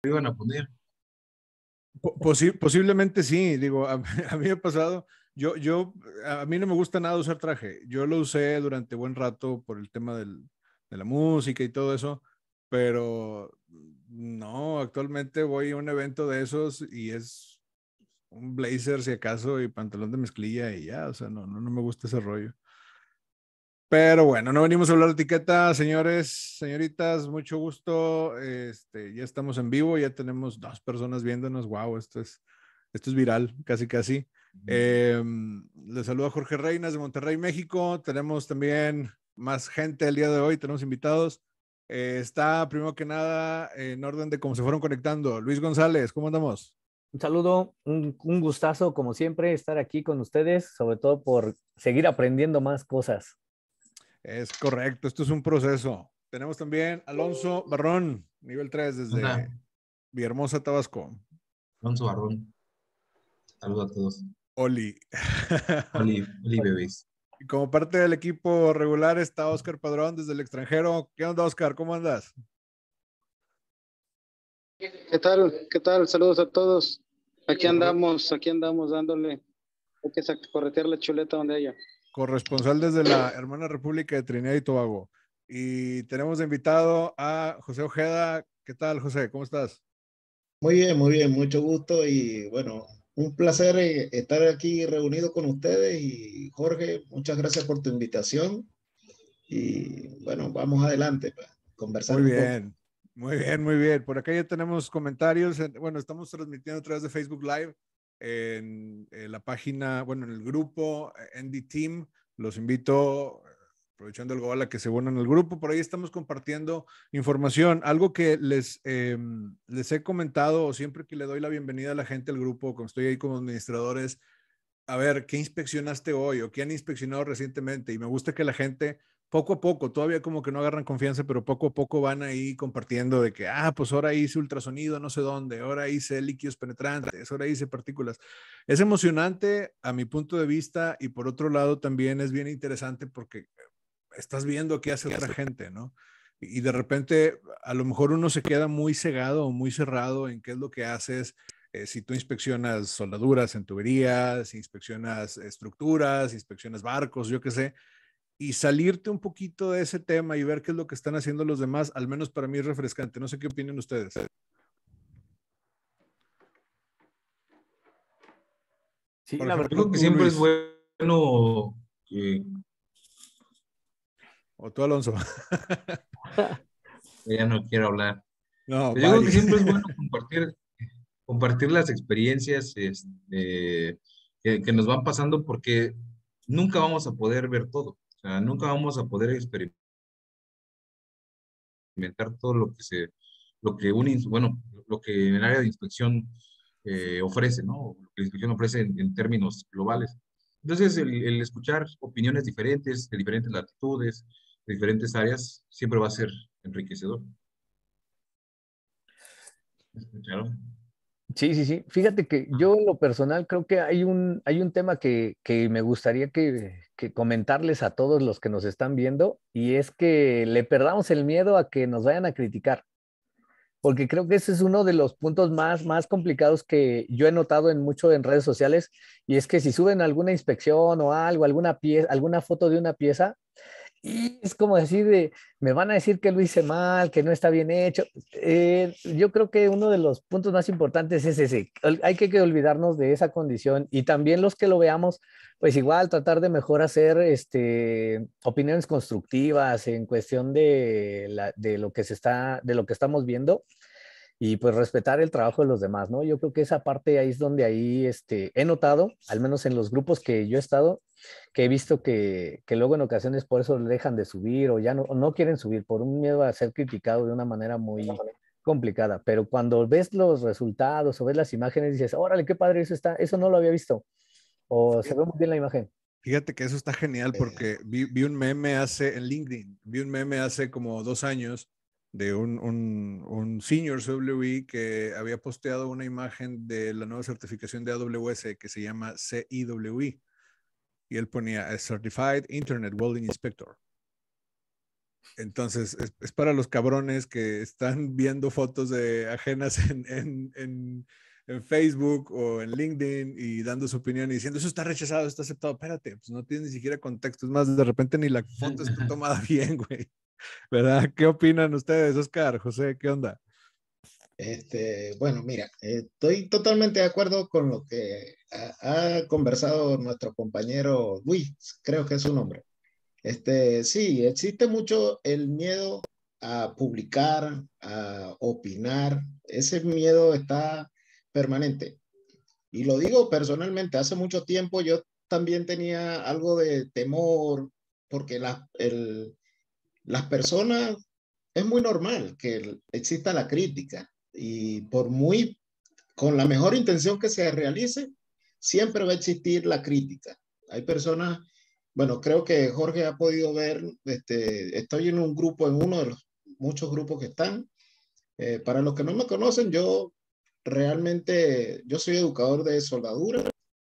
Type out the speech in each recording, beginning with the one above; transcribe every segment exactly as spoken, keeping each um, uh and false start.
iban a poner. Posi posiblemente sí, digo, a, a mí me ha pasado, yo, yo, a mí no me gusta nada usar traje, yo lo usé durante buen rato por el tema del, de la música y todo eso, pero no, actualmente voy a un evento de esos y es un blazer si acaso y pantalón de mezclilla y ya, o sea, no, no, no me gusta ese rollo. Pero bueno, no venimos a hablar de etiqueta, señores, señoritas, mucho gusto. Este, ya estamos en vivo, ya tenemos dos personas viéndonos. Wow, esto es, esto es viral, casi, casi. Eh, les saludo a Jorge Reinas de Monterrey, México. Tenemos también más gente el día de hoy, tenemos invitados. Eh, está, primero que nada, en orden de cómo se fueron conectando. Luis González, ¿cómo andamos? Un saludo, un, un gustazo, como siempre, estar aquí con ustedes, sobre todo por seguir aprendiendo más cosas. Es correcto, esto es un proceso. Tenemos también Alonso Barrón, nivel tres Hola, desde Villahermosa, Tabasco. Alonso Barrón. Saludos a todos. Oli. Oli, Oli bebés. Y como parte del equipo regular está Oscar Padrón desde el extranjero. ¿Qué onda, Oscar? ¿Cómo andas? ¿Qué tal? ¿Qué tal? Saludos a todos. Aquí andamos, aquí andamos dándole. Hay que corretear la chuleta donde haya. Corresponsal desde la hermana República de Trinidad y Tobago. Y tenemos de invitado a José Ojeda. ¿Qué tal, José? ¿Cómo estás? Muy bien, muy bien, mucho gusto y bueno, un placer eh, estar aquí reunido con ustedes y Jorge, muchas gracias por tu invitación y bueno, vamos adelante para conversar Muy un poco. bien, muy bien, muy bien. Por acá ya tenemos comentarios. Bueno, estamos transmitiendo a través de Facebook Live en, en la página, bueno, en el grupo N D Team. Los invito, aprovechando el gol, a que se unan al grupo. Por ahí estamos compartiendo información. Algo que les, eh, les he comentado, o siempre que le doy la bienvenida a la gente al grupo, cuando estoy ahí como administradores, a ver, ¿qué inspeccionaste hoy o qué han inspeccionado recientemente? Y me gusta que la gente, poco a poco, todavía como que no agarran confianza, pero poco a poco van ahí compartiendo de que, ah, pues ahora hice ultrasonido no sé dónde, ahora hice líquidos penetrantes, ahora hice partículas. Es emocionante a mi punto de vista y por otro lado también es bien interesante porque estás viendo qué hace otra gente, ¿no? Y de repente a lo mejor uno se queda muy cegado o muy cerrado en qué es lo que haces. Eh, si tú inspeccionas soldaduras en tuberías, inspeccionas estructuras, inspeccionas barcos, yo qué sé, y salirte un poquito de ese tema y ver qué es lo que están haciendo los demás, al menos para mí es refrescante. No sé qué opinan ustedes. Sí, Por la ejemplo, Yo creo que tú, siempre es Luis, bueno que o tú, Alonso. ya no quiero hablar. No, Pero yo creo Mari. que siempre es bueno compartir, compartir las experiencias este, que, que nos van pasando porque nunca vamos a poder ver todo. O sea, nunca vamos a poder experimentar todo lo que se, lo que un, ins- bueno, lo que en el área de inspección eh, ofrece, ¿no? Lo que la inspección ofrece en, en términos globales. Entonces, el, el escuchar opiniones diferentes, de diferentes latitudes, de diferentes áreas, siempre va a ser enriquecedor. ¿Escucharon? Sí, sí, sí. Fíjate que yo en lo personal creo que hay un, hay un tema que, que me gustaría que, que comentarles a todos los que nos están viendo y es que le perdamos el miedo a que nos vayan a criticar. Porque creo que ese es uno de los puntos más, más complicados que yo he notado en mucho en redes sociales, y es que si suben alguna inspección o algo, alguna pieza, alguna foto de una pieza, y es como decir, de, me van a decir que lo hice mal, que no está bien hecho. Eh, yo creo que uno de los puntos más importantes es ese. Hay que, que olvidarnos de esa condición y también los que lo veamos, pues igual tratar de mejor hacer este, opiniones constructivas en cuestión de, la, de, lo que se está, de lo que estamos viendo y pues respetar el trabajo de los demás, ¿no? Yo creo que esa parte ahí es donde ahí este, he notado, al menos en los grupos que yo he estado, que he visto que, que luego en ocasiones por eso dejan de subir o ya no, no quieren subir por un miedo a ser criticado de una manera muy complicada, pero cuando ves los resultados o ves las imágenes dices, órale, qué padre eso está, eso no lo había visto, o se ve muy bien la imagen. Fíjate que eso está genial Eh, porque vi, vi un meme hace en LinkedIn, vi un meme hace como dos años de un, un, un senior C W I que había posteado una imagen de la nueva certificación de A W S que se llama C I W I y él ponía a Certified Internet Welding Inspector. Entonces, es, es para los cabrones que están viendo fotos de ajenas en, en, en, en Facebook o en LinkedIn y dando su opinión y diciendo, eso está rechazado, está aceptado. Espérate, pues no tienes ni siquiera contexto. Es más, de repente ni la foto está tomada bien, güey. ¿Verdad? ¿Qué opinan ustedes, Oscar, José? ¿Qué onda? Este, bueno, mira, eh, estoy totalmente de acuerdo con lo que ha, ha conversado nuestro compañero Luis, creo que es su nombre. Este, sí, existe mucho el miedo a publicar, a opinar. Ese miedo está permanente. Y lo digo personalmente, hace mucho tiempo yo también tenía algo de temor porque la, el, las personas, es muy normal que exista la crítica y por muy, con la mejor intención que se realice, siempre va a existir la crítica. Hay personas, bueno, creo que Jorge ha podido ver, este, estoy en un grupo, en uno de los muchos grupos que están. Eh, para los que no me conocen, yo realmente, yo soy educador de soldadura.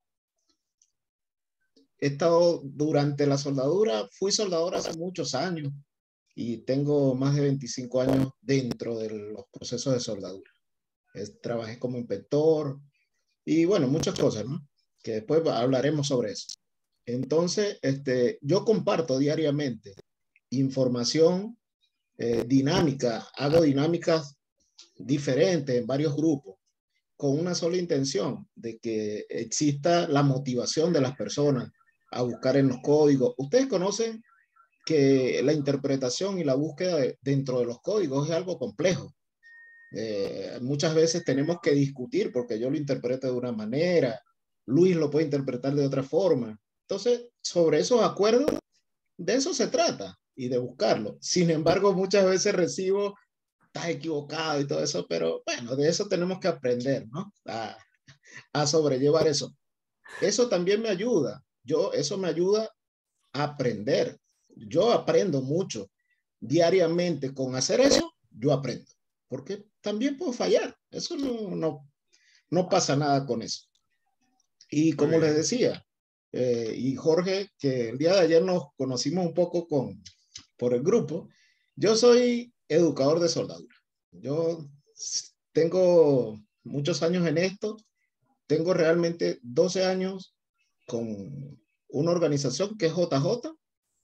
He estado durante la soldadura, fui soldador hace muchos años y tengo más de veinticinco años dentro de los procesos de soldadura. Es, trabajé como inspector y bueno, muchas cosas, ¿no? Que después hablaremos sobre eso. Entonces, este, yo comparto diariamente información eh, dinámica, hago dinámicas diferentes en varios grupos con una sola intención de que exista la motivación de las personas a buscar en los códigos. Ustedes conocen que la interpretación y la búsqueda de, dentro de los códigos es algo complejo. Eh, muchas veces tenemos que discutir porque yo lo interpreto de una manera, Luis lo puede interpretar de otra forma. Entonces, sobre esos acuerdos, de eso se trata y de buscarlo. Sin embargo, muchas veces recibo, estás equivocado y todo eso, pero bueno, de eso tenemos que aprender, ¿no? A, a sobrellevar eso. Eso también me ayuda. Yo, eso me ayuda a aprender. Yo aprendo mucho diariamente con hacer eso, yo aprendo, porque también puedo fallar. Eso no, no, no pasa nada con eso. Y como les decía, eh, y Jorge, que el día de ayer nos conocimos un poco con, por el grupo, yo soy educador de soldadura. Yo tengo muchos años en esto, tengo realmente doce años con una organización que es J J,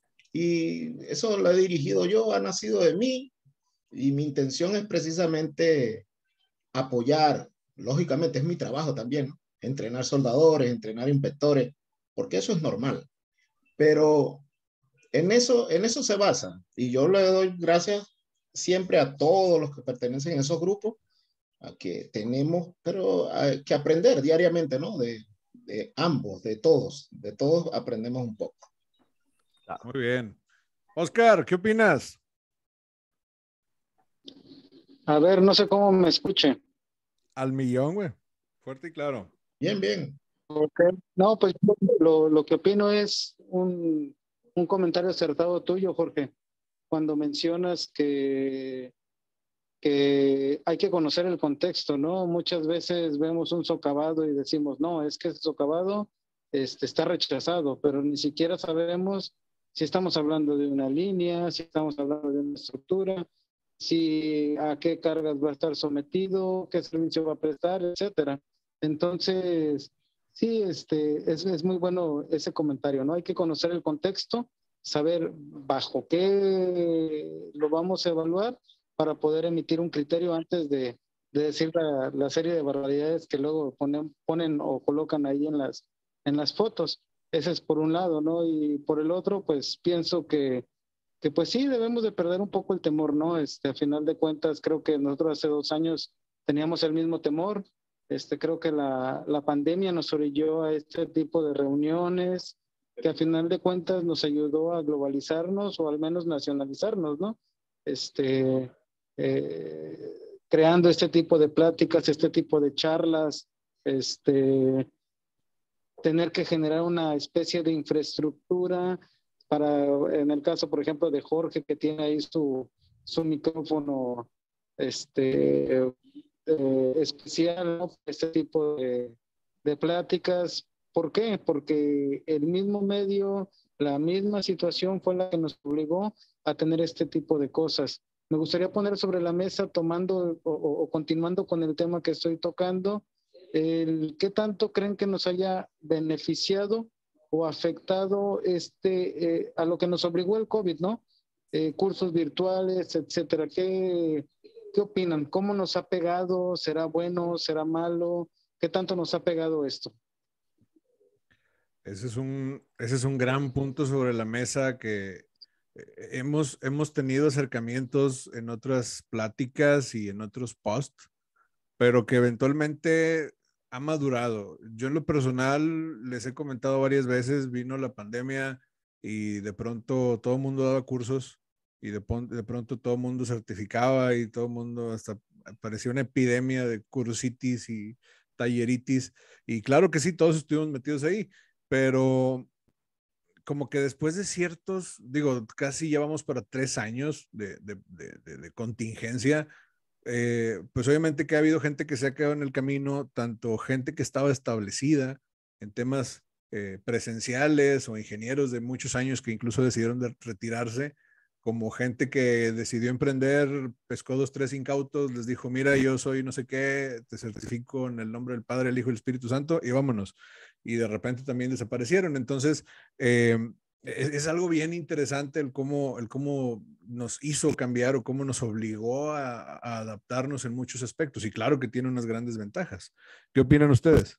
y eso lo he dirigido yo, ha nacido de mí, y mi intención es precisamente apoyar, lógicamente es mi trabajo también, ¿no? Entrenar soldadores, entrenar inspectores, porque eso es normal. Pero en eso, en eso se basa, y yo le doy gracias siempre a todos los que pertenecen a esos grupos, a que tenemos, pero hay que aprender diariamente, ¿no? De, de ambos, de todos, de todos aprendemos un poco. Muy bien. Oscar, ¿qué opinas? A ver, no sé cómo me escuche. Al millón, güey. Fuerte y claro. Bien, bien. Okay. No, pues lo, lo que opino es un, un comentario acertado tuyo, Jorge, cuando mencionas que, que hay que conocer el contexto, ¿no? Muchas veces vemos un socavado y decimos, no, es que ese socavado este, está rechazado, pero ni siquiera sabemos si estamos hablando de una línea, si estamos hablando de una estructura, si a qué cargas va a estar sometido, qué servicio va a prestar, etcétera. Entonces, sí, este, es, es muy bueno ese comentario, ¿no? Hay que conocer el contexto, saber bajo qué lo vamos a evaluar para poder emitir un criterio antes de, de decir la, la serie de barbaridades que luego ponen, ponen o colocan ahí en las, en las fotos. Ese es por un lado, ¿no? Y por el otro, pues pienso que, que pues sí, debemos de perder un poco el temor, ¿no? Este, a final de cuentas, creo que nosotros hace dos años teníamos el mismo temor. Este, creo que la, la pandemia nos orilló a este tipo de reuniones, que a final de cuentas nos ayudó a globalizarnos o al menos nacionalizarnos, ¿no? Este, eh, creando este tipo de pláticas, este tipo de charlas, este, tener que generar una especie de infraestructura para, en el caso, por ejemplo, de Jorge, que tiene ahí su, su micrófono este, eh, especial, ¿no? Este tipo de, de pláticas. ¿Por qué? Porque el mismo medio La misma situación fue la que nos obligó a tener este tipo de cosas. Me gustaría poner sobre la mesa, tomando o, o continuando con el tema que estoy tocando, el qué tanto creen que nos haya beneficiado o afectado este, eh, a lo que nos obligó el COVID, ¿no? Eh, cursos virtuales, etcétera. ¿Qué, ¿Qué opinan? ¿Cómo nos ha pegado? ¿Será bueno? ¿Será malo? ¿Qué tanto nos ha pegado esto? Ese es un, ese es un gran punto sobre la mesa que eh, hemos, hemos tenido acercamientos en otras pláticas y en otros posts, pero que eventualmente ha madurado. Yo en lo personal les he comentado varias veces, vino la pandemia y de pronto todo el mundo daba cursos y de, de pronto todo el mundo certificaba y todo el mundo hasta parecía una epidemia de cursitis y talleritis. Y claro que sí, todos estuvimos metidos ahí, pero como que después de ciertos, digo, casi ya vamos para tres años de, de, de, de, de contingencia, eh, pues obviamente que ha habido gente que se ha quedado en el camino, tanto gente que estaba establecida en temas eh, presenciales o ingenieros de muchos años que incluso decidieron de retirarse, como gente que decidió emprender, pescó dos, tres incautos, les dijo, mira, yo soy no sé qué, te certifico en el nombre del Padre, el Hijo y el Espíritu Santo, y vámonos. Y de repente también desaparecieron. Entonces, eh, es, es, algo bien interesante el cómo, el cómo nos hizo cambiar o cómo nos obligó a, a adaptarnos en muchos aspectos. Y claro que tiene unas grandes ventajas. ¿Qué opinan ustedes?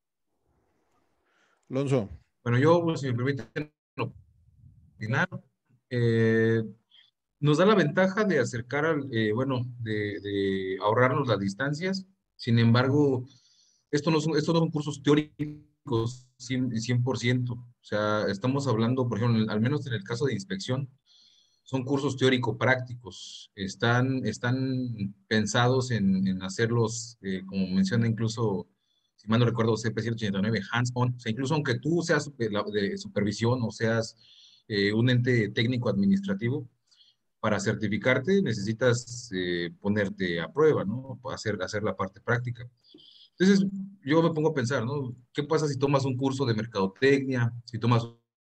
Alonso. Bueno, yo, pues, si me permiten opinar, eh, nos da la ventaja de acercar al, eh, bueno, de, de ahorrarnos las distancias. Sin embargo, esto no son, estos no son cursos teóricos cien por ciento. O sea, estamos hablando, por ejemplo, al menos en el caso de inspección, son cursos teórico-prácticos. Están, están pensados en, en hacerlos, eh, como menciona incluso, si mal no recuerdo, C P ciento ochenta y nueve, hands-on. O sea, incluso aunque tú seas de, de supervisión o seas eh, un ente técnico administrativo, para certificarte necesitas eh, ponerte a prueba, ¿no? Hacer, hacer la parte práctica. Entonces, yo me pongo a pensar, ¿no? ¿Qué pasa si tomas un curso de mercadotecnia, si tomas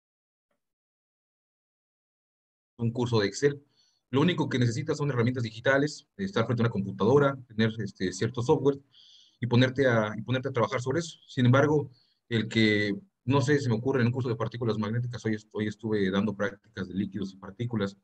un curso de Excel? Lo único que necesitas son herramientas digitales, estar frente a una computadora, tener este, cierto software y ponerte, a, y ponerte a trabajar sobre eso. Sin embargo, el que, no sé, se me ocurre en un curso de partículas magnéticas, hoy, hoy estuve dando prácticas de líquidos y partículas.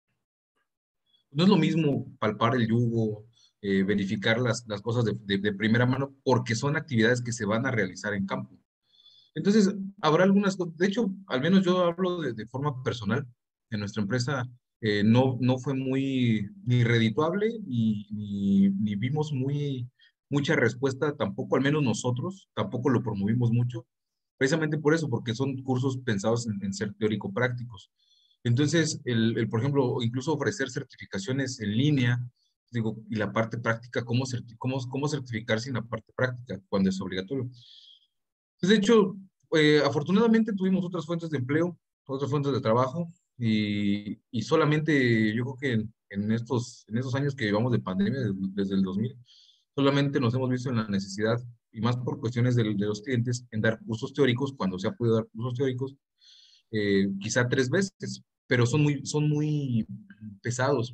No es lo mismo palpar el yugo, eh, verificar las, las cosas de, de, de primera mano, porque son actividades que se van a realizar en campo. Entonces, habrá algunas cosas, de hecho, al menos yo hablo de, de forma personal, en nuestra empresa eh, no, no fue muy ni redituable, ni, ni, ni vimos muy, mucha respuesta, tampoco, al menos nosotros, tampoco lo promovimos mucho, precisamente por eso, porque son cursos pensados en, en ser teórico-prácticos. Entonces, el, el, por ejemplo, incluso ofrecer certificaciones en línea, digo, y la parte práctica, ¿cómo, certi cómo, cómo certificarse en la parte práctica cuando es obligatorio? Pues de hecho, eh, afortunadamente tuvimos otras fuentes de empleo, otras fuentes de trabajo, y, y solamente yo creo que en, en, estos, en estos años que llevamos de pandemia, desde, desde el dos mil, solamente nos hemos visto en la necesidad, y más por cuestiones de, de los clientes, en dar cursos teóricos, cuando se ha podido dar cursos teóricos, eh, quizá tres veces, pero son muy, son muy pesados.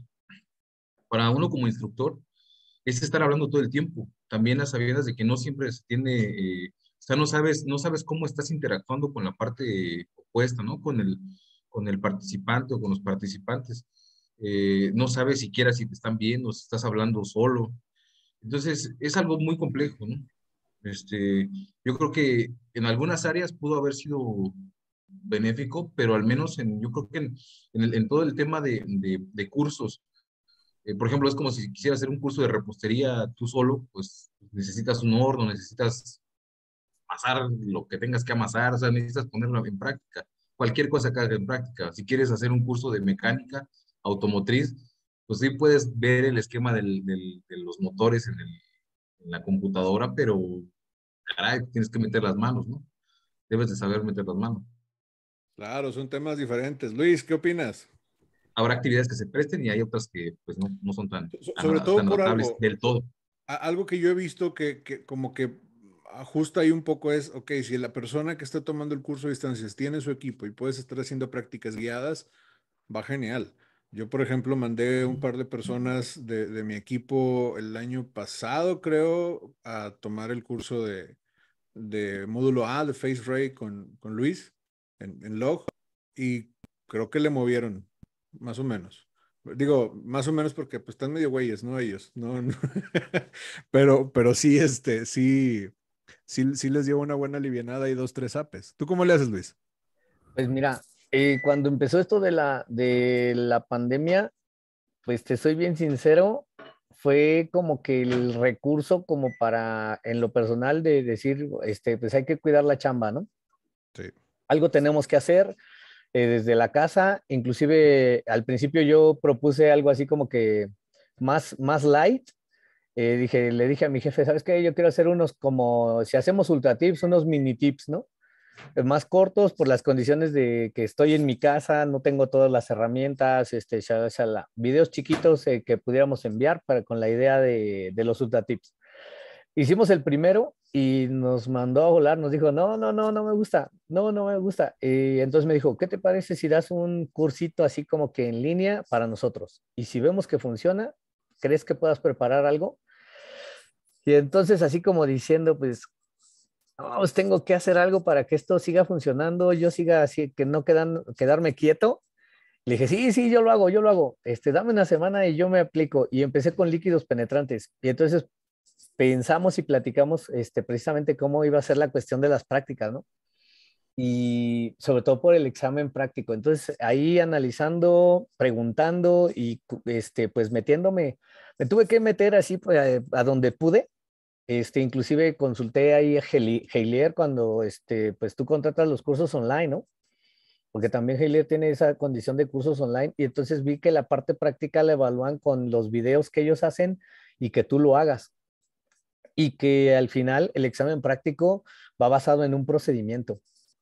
Para uno como instructor, es estar hablando todo el tiempo. También a sabiendas de que no siempre se tiene, eh, o sea, no sabes, no sabes cómo estás interactuando con la parte opuesta, ¿no? Con el, con el participante o con los participantes. Eh, no sabes siquiera si te están viendo, si estás hablando solo. Entonces, es algo muy complejo, ¿no? Este, yo creo que en algunas áreas pudo haber sido benéfico, pero al menos en, yo creo que en, en, el, en todo el tema de, de, de cursos, eh, por ejemplo, es como si quisieras hacer un curso de repostería tú solo, pues necesitas un horno, necesitas amasar lo que tengas que amasar, o sea, necesitas ponerlo en práctica. Cualquier cosa que hagas en práctica. Si quieres hacer un curso de mecánica automotriz, pues sí puedes ver el esquema del, del, de los motores en, el, en la computadora, pero caray, tienes que meter las manos, ¿no? Debes de saber meter las manos. Claro, son temas diferentes. Luis, ¿qué opinas? Habrá actividades que se presten y hay otras que pues no, no son tan, So- tan, sobre todo tan por adaptables algo, del todo. a- algo que yo he visto que, que como que justo ahí un poco es, ok, si la persona que está tomando el curso a distancias tiene su equipo y puedes estar haciendo prácticas guiadas, va genial. Yo, por ejemplo, mandé un par de personas de, de mi equipo el año pasado, creo, a tomar el curso de, de módulo A de Face Ray con, con Luis en, en Log y creo que le movieron, más o menos. Digo, más o menos porque pues están medio güeyes, ¿no? Ellos, no, no. Pero, pero sí, este, sí, sí, sí les dio una buena alivianada y dos, tres apes. ¿Tú cómo le haces, Luis? Pues mira, eh, cuando empezó esto de la, de la pandemia, pues te soy bien sincero, fue como que el recurso como para, en lo personal, de decir, este, pues hay que cuidar la chamba, ¿no? Sí. Algo tenemos que hacer eh, desde la casa, inclusive al principio yo propuse algo así como que más, más light. Eh, dije, le dije a mi jefe, ¿sabes qué? Yo quiero hacer unos como, si hacemos ultra tips, unos mini tips, ¿no? Más cortos por las condiciones de que estoy en mi casa, no tengo todas las herramientas, este, shala, shala. Videos chiquitos eh, que pudiéramos enviar para, con la idea de, de los ultra tips. Hicimos el primero y nos mandó a volar, nos dijo, no, no, no, no me gusta, no, no me gusta. Y entonces me dijo, ¿qué te parece si das un cursito así como que en línea para nosotros? Y si vemos que funciona, ¿crees que puedas preparar algo? Y entonces así como diciendo, pues, no, pues tengo que hacer algo para que esto siga funcionando, yo siga así, que no quedan, quedarme quieto. Le dije, sí, sí, yo lo hago, yo lo hago. Este, dame una semana y yo me aplico. Y empecé con líquidos penetrantes. Y entonces pensamos y platicamos este, precisamente cómo iba a ser la cuestión de las prácticas, ¿no? Y sobre todo por el examen práctico. Entonces ahí analizando, preguntando y este, pues metiéndome, me tuve que meter así pues, a, a donde pude. Este, inclusive consulté ahí a Heilier cuando este, pues tú contratas los cursos online, ¿no? Porque también Heilier tiene esa condición de cursos online y entonces vi que la parte práctica la evalúan con los videos que ellos hacen y que tú lo hagas. Y que al final el examen práctico va basado en un procedimiento.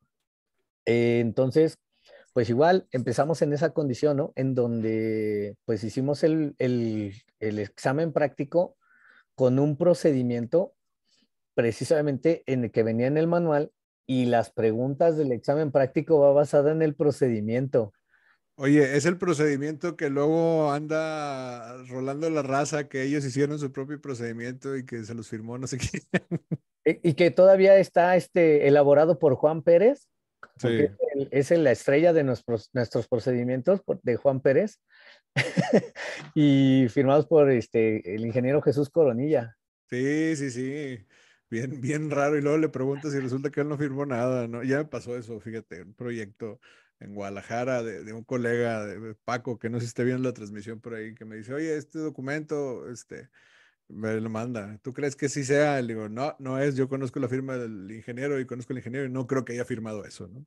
Eh, entonces, pues igual empezamos en esa condición, ¿no? En donde pues hicimos el, el, el examen práctico con un procedimiento precisamente en el que venía en el manual y las preguntas del examen práctico va basada en el procedimiento. Oye, es el procedimiento que luego anda rolando la raza, que ellos hicieron su propio procedimiento y que se los firmó no sé quién. E- Y que todavía está este, elaborado por Juan Pérez, porque Sí. es, el- es el- la estrella de nuestros, nuestros procedimientos por- de Juan Pérez y firmados por este, el ingeniero Jesús Coronilla. Sí, sí, sí. Bien, bien raro. Y luego le preguntas y resulta que él no firmó nada, ¿no? Ya me pasó eso, fíjate, un proyecto en Guadalajara de, de un colega de, de Paco, que no sé si esté viendo la transmisión por ahí, que me dice, oye, este documento, este, me lo manda. ¿Tú crees que sí sea? Le digo, no, no es. Yo conozco la firma del ingeniero y conozco al ingeniero y no creo que haya firmado eso, ¿no?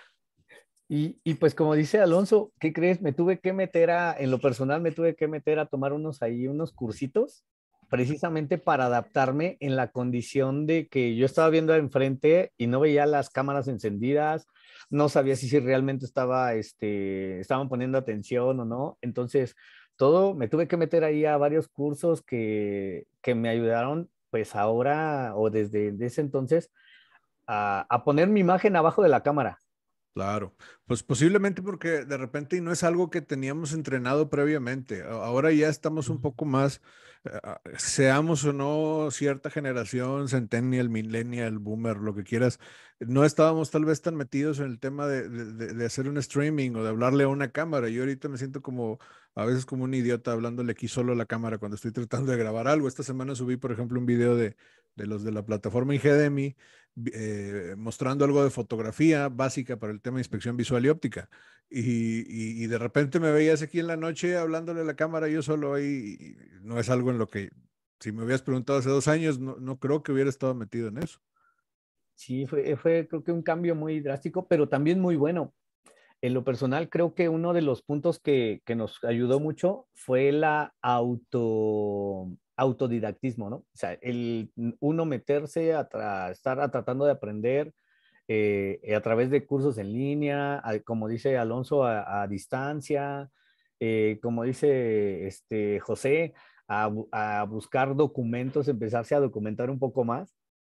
Y, y pues como dice Alonso, ¿qué crees? Me tuve que meter a, en lo personal, me tuve que meter a tomar unos ahí, unos cursitos, precisamente para adaptarme en la condición de que yo estaba viendo enfrente y no veía las cámaras encendidas, no sabía si, si realmente estaba, este, estaban poniendo atención o no. Entonces, todo, me tuve que meter ahí a varios cursos que, que me ayudaron, pues ahora o desde ese entonces, a, a poner mi imagen abajo de la cámara. Claro, pues posiblemente porque de repente y no es algo que teníamos entrenado previamente. A- Ahora ya estamos un poco más, eh, ah, seamos o no cierta generación, centennial, millennial, boomer, lo que quieras, no estábamos tal vez tan metidos en el tema de, de- de- de hacer un streaming o de hablarle a una cámara. Yo ahorita me siento como, a veces como un idiota hablándole aquí solo a la cámara cuando estoy tratando de grabar algo. Esta semana subí, por ejemplo, un video de, de los de la plataforma Ingedemi vi- eh, mostrando algo de fotografía básica para el tema de inspección visual y óptica. Y, y- y de repente me veías aquí en la noche hablándole a la cámara yo solo ahí. Y no es algo en lo que, si me hubieras preguntado hace dos años, no, no creo que hubiera estado metido en eso. Sí, fue, fue creo que un cambio muy drástico, pero también muy bueno. En lo personal, creo que uno de los puntos que, que nos ayudó mucho fue la auto, autodidactismo, ¿no? O sea, el uno meterse a tra- estar a- tratando de aprender eh, a través de cursos en línea, a- como dice Alonso, a, a distancia, eh, como dice este, José, a, bu- a buscar documentos, empezarse a documentar un poco más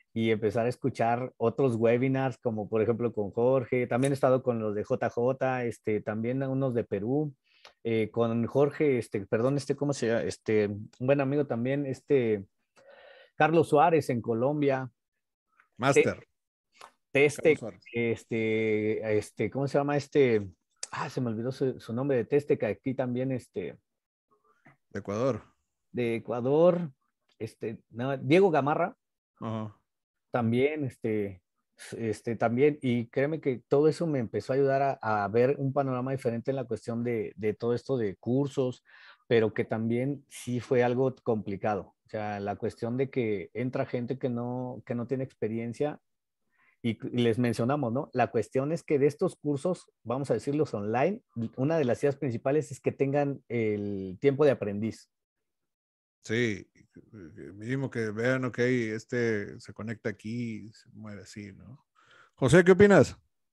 y empezar a escuchar otros webinars, como por ejemplo con Jorge. También he estado con los de J J, este, también unos de Perú, eh, con Jorge, este, perdón, este, ¿cómo se llama? Este, un buen amigo también, este, Carlos Suárez en Colombia. Master. Testec, este, este, ¿cómo se llama este? Ah, se me olvidó su, su nombre de Testec, aquí también, este. De Ecuador. De Ecuador, este, no, Diego Gamarra. Uh-huh. También, este, este, también, y créeme que todo eso me empezó a ayudar a, a ver un panorama diferente en la cuestión de, de todo esto de cursos, pero que también sí fue algo complicado. O sea, la cuestión de que entra gente que no, que no tiene experiencia. Y les mencionamos, ¿no? La cuestión es que de estos cursos, vamos a decirlos online, una de las ideas principales es que tengan el tiempo de aprendiz. Sí, mínimo que vean, ok, este se conecta aquí, se mueve así, ¿no? José, ¿qué opinas?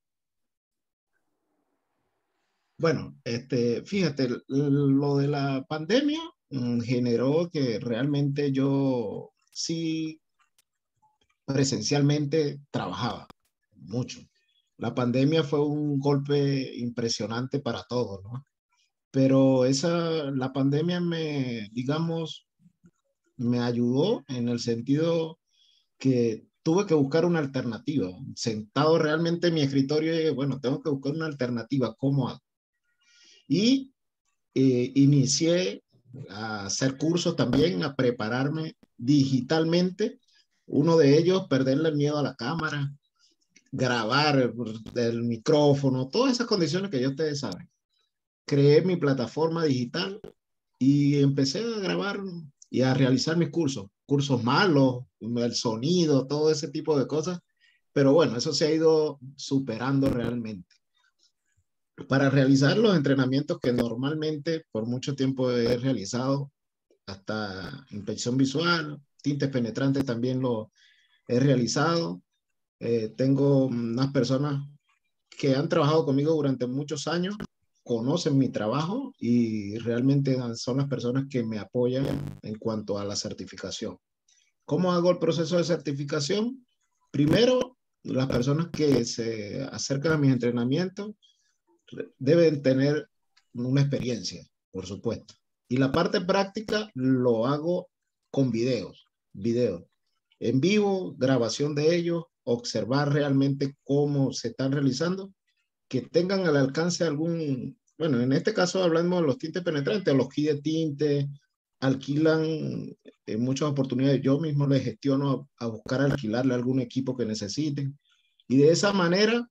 Bueno, este, fíjate, lo de la pandemia mm, generó que realmente yo sí presencialmente trabajaba mucho. La pandemia fue un golpe impresionante para todos, ¿no? Pero esa, la pandemia me, digamos, me ayudó en el sentido que tuve que buscar una alternativa. Sentado realmente en mi escritorio, y dije, bueno, tengo que buscar una alternativa, ¿cómo hago? Y eh, inicié a hacer cursos también, a prepararme digitalmente. Uno de ellos, perderle el miedo a la cámara, grabar el, el micrófono, todas esas condiciones que ya ustedes saben. Creé mi plataforma digital y empecé a grabar y a realizar mis cursos, cursos malos, el sonido, todo ese tipo de cosas. Pero bueno, eso se ha ido superando realmente. Para realizar los entrenamientos que normalmente por mucho tiempo he realizado, hasta inspección visual, tintes penetrantes también lo he realizado. Eh, tengo unas personas que han trabajado conmigo durante muchos años, conocen mi trabajo y realmente son las personas que me apoyan en cuanto a la certificación. ¿Cómo hago el proceso de certificación? Primero, las personas que se acercan a mis entrenamientos deben tener una experiencia, por supuesto. Y la parte práctica lo hago con videos, videos en vivo, grabación de ellos, observar realmente cómo se están realizando, que tengan al alcance algún, bueno, en este caso hablamos de los tintes penetrantes, los kits de tinte, alquilan en muchas oportunidades, yo mismo les gestiono a, a buscar alquilarle algún equipo que necesiten. Y de esa manera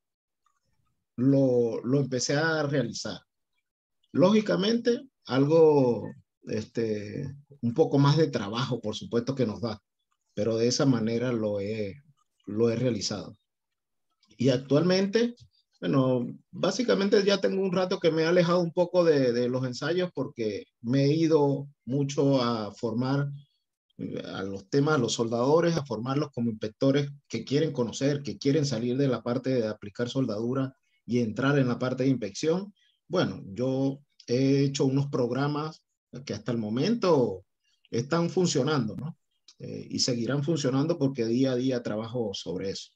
lo, lo empecé a realizar. Lógicamente, algo, este, un poco más de trabajo, por supuesto que nos da, pero de esa manera lo he, lo he realizado. Y actualmente, bueno, básicamente ya tengo un rato que me he alejado un poco de, de los ensayos porque me he ido mucho a formar a los temas, a los soldadores, a formarlos como inspectores que quieren conocer, que quieren salir de la parte de aplicar soldadura y entrar en la parte de inspección. Bueno, yo he hecho unos programas que hasta el momento están funcionando, ¿no? Eh, y seguirán funcionando porque día a día trabajo sobre eso.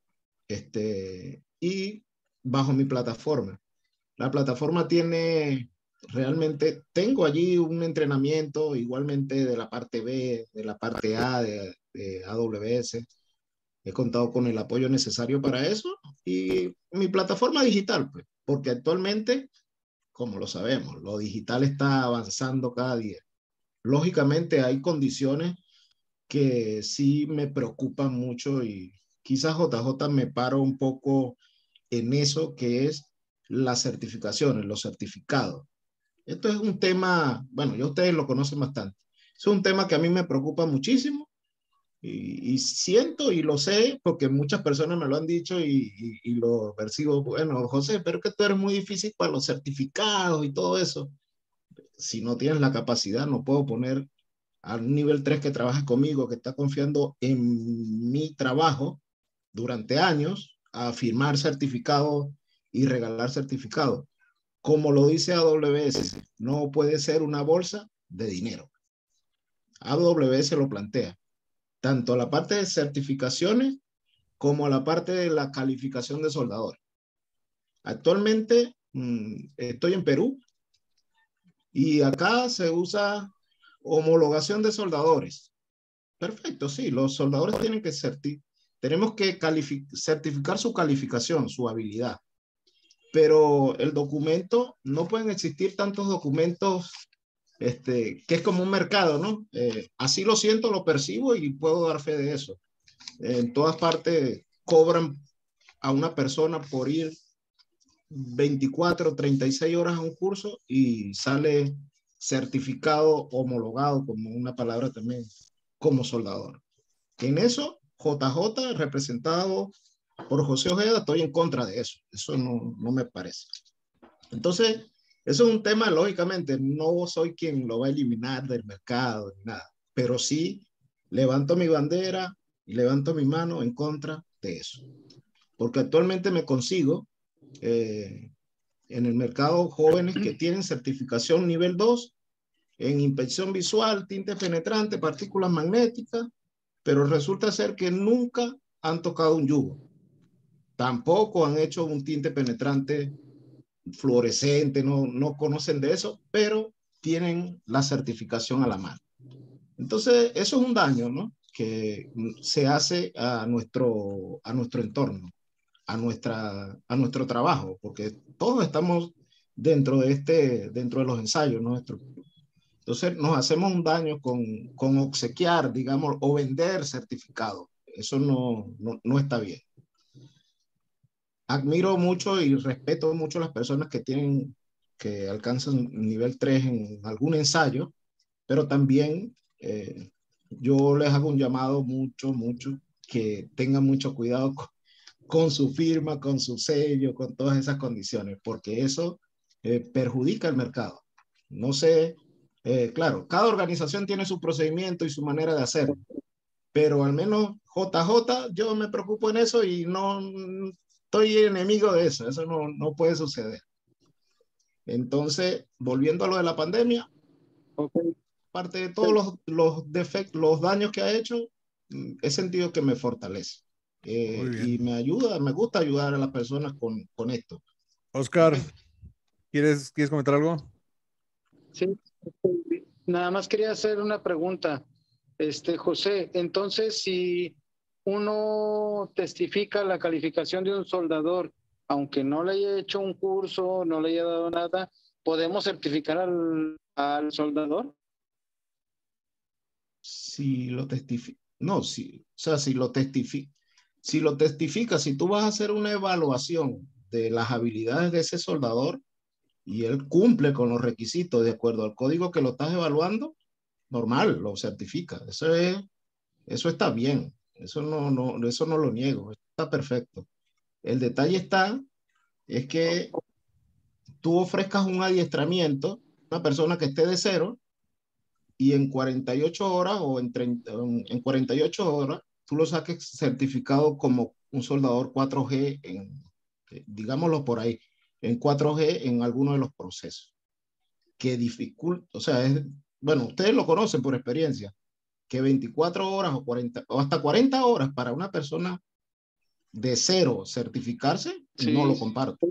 Este, y bajo mi plataforma. La plataforma tiene, realmente, tengo allí un entrenamiento igualmente de la parte B, de la parte A, de, de A W S. He contado con el apoyo necesario para eso y mi plataforma digital, pues, porque actualmente, como lo sabemos, lo digital está avanzando cada día. Lógicamente hay condiciones que sí me preocupan mucho y quizás J J me paro un poco en eso que es las certificaciones, los certificados. Esto es un tema, bueno, ya ustedes lo conocen bastante. Es un tema que a mí me preocupa muchísimo y, y siento y lo sé porque muchas personas me lo han dicho y, y, y lo percibo. Bueno, José, pero que tú eres muy difícil para los certificados y todo eso. Si no tienes la capacidad, no puedo poner al nivel tres que trabaja conmigo, que está confiando en mi trabajo durante años, a firmar certificados y regalar certificados. Como lo dice A W S, no puede ser una bolsa de dinero. A W S lo plantea. tanto a la parte de certificaciones como a la parte de la calificación de soldadores. Actualmente mmm, estoy en Perú y acá se usa homologación de soldadores. Perfecto, sí, los soldadores tienen que certificar, tenemos que certificar su calificación, su habilidad. Pero el documento, no pueden existir tantos documentos, este, que es como un mercado, ¿no? Eh, así lo siento, lo percibo y puedo dar fe de eso. En todas partes cobran a una persona por ir veinticuatro, treinta y seis horas a un curso y sale certificado, homologado, como una palabra también, como soldador. En eso, J J, representado por José Ojeda, estoy en contra de eso. Eso no, no me parece. Entonces, eso es un tema, lógicamente, no soy quien lo va a eliminar del mercado, ni nada, pero sí levanto mi bandera y levanto mi mano en contra de eso. Porque actualmente me consigo eh, en el mercado jóvenes que tienen certificación nivel dos en inspección visual, tinte penetrante, partículas magnéticas, pero resulta ser que nunca han tocado un yugo. Tampoco han hecho un tinte penetrante fluorescente, no, no conocen de eso, pero tienen la certificación a la mano. Entonces, eso es un daño, ¿no? Que se hace a nuestro, a nuestro entorno, a, nuestra, a nuestro trabajo, porque todos estamos dentro de, este, dentro de los ensayos nuestros. Entonces, nos hacemos un daño con, con obsequiar, digamos, o vender certificados. Eso no, no, no está bien. Admiro mucho y respeto mucho a las personas que tienen, que alcanzan nivel tres en algún ensayo, pero también eh, yo les hago un llamado mucho, mucho, que tengan mucho cuidado con, con su firma, con su sello, con todas esas condiciones, porque eso eh, perjudica el mercado. No sé, eh, claro, cada organización tiene su procedimiento y su manera de hacerlo, pero al menos J J, yo me preocupo en eso y no estoy enemigo de eso, eso no, no puede suceder. Entonces, volviendo a lo de la pandemia, okay, parte de todos los, los defectos, los daños que ha hecho, he sentido que me fortalece. Eh, y me ayuda, me gusta ayudar a las personas con, con esto. Oscar, ¿quieres, ¿quieres comentar algo? Sí, nada más quería hacer una pregunta. Este, José, entonces si uno testifica la calificación de un soldador, aunque no le haya hecho un curso, no le haya dado nada, ¿podemos certificar al, al soldador? Si lo testifica, no, si, o sea, si lo testifica, si lo testifica, si tú vas a hacer una evaluación de las habilidades de ese soldador y él cumple con los requisitos de acuerdo al código que lo estás evaluando, normal, lo certifica. Eso es, eso está bien. Eso no, no, eso no lo niego. Está perfecto. El detalle está, es que tú ofrezcas un adiestramiento a una persona que esté de cero y en cuarenta y ocho horas o en, treinta, en cuarenta y ocho horas tú lo saques certificado como un soldador cuatro G, en, digámoslo por ahí, en cuatro G en alguno de los procesos. Que dificulta, o sea, es, bueno, ustedes lo conocen por experiencia, que veinticuatro horas o, cuarenta, o hasta cuarenta horas para una persona de cero certificarse, sí, no lo comparto.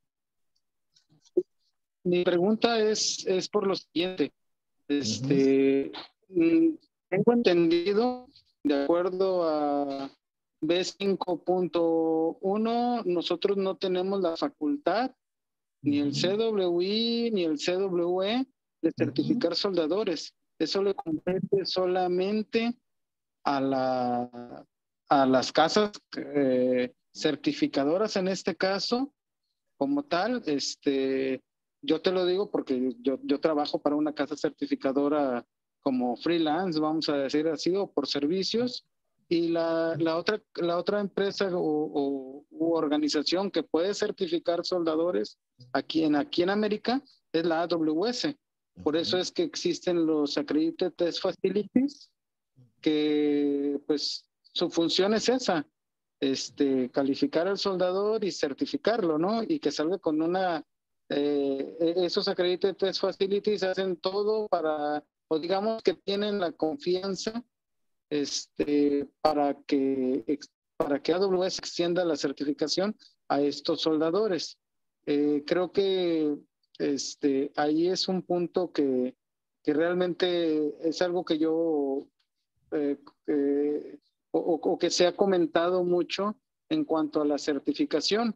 Mi pregunta es, es por lo siguiente. Este, uh-huh. Tengo entendido, de acuerdo a B cinco punto uno, nosotros no tenemos la facultad, uh-huh, ni el C W I, ni el C W E, de certificar, uh-huh, soldadores. Eso le compete solamente a, la, a las casas eh, certificadoras en este caso, como tal. Este, yo te lo digo porque yo, yo trabajo para una casa certificadora como freelance, vamos a decir así, o por servicios, y la, la, otra, la otra empresa o, o u organización que puede certificar soldadores aquí en, aquí en América es la A W S. Por eso es que existen los Accredited Test Facilities, que pues su función es esa, este, calificar al soldador y certificarlo, ¿no? Y que salga con una, eh, esos Accredited Test Facilities hacen todo para, o digamos que tienen la confianza este, para que, para que A W S extienda la certificación a estos soldadores. Eh, creo que este, ahí es un punto que, que realmente es algo que yo, eh, eh, o, o que se ha comentado mucho en cuanto a la certificación.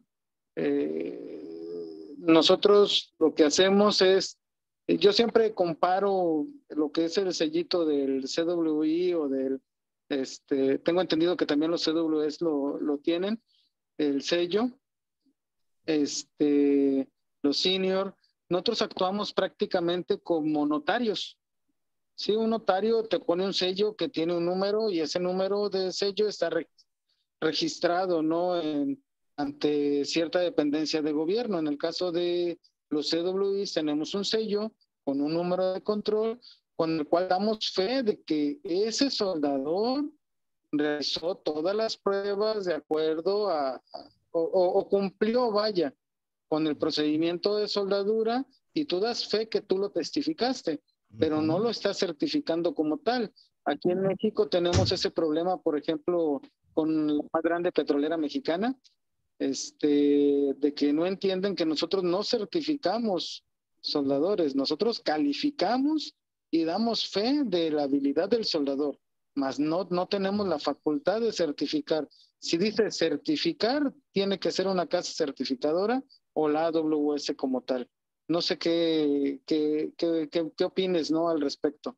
Eh, nosotros lo que hacemos es, yo siempre comparo lo que es el sellito del C W I o del, este, tengo entendido que también los C W S lo, lo tienen, el sello, este, los senior. Nosotros actuamos prácticamente como notarios. Sí, un notario te pone un sello que tiene un número y ese número de sello está re registrado, ¿no? En, ante cierta dependencia de gobierno. En el caso de los C W Is tenemos un sello con un número de control con el cual damos fe de que ese soldador realizó todas las pruebas de acuerdo a, a o, o cumplió, vaya, con el procedimiento de soldadura y tú das fe que tú lo testificaste, pero uh-huh. no lo estás certificando como tal. Aquí en México tenemos ese problema, por ejemplo, con la más grande petrolera mexicana, este, de que no entienden que nosotros no certificamos soldadores, nosotros calificamos y damos fe de la habilidad del soldador, mas no, no tenemos la facultad de certificar. Si dice certificar, tiene que ser una casa certificadora o la A W S como tal. No sé qué, qué, qué, qué, qué opines, ¿no?, al respecto.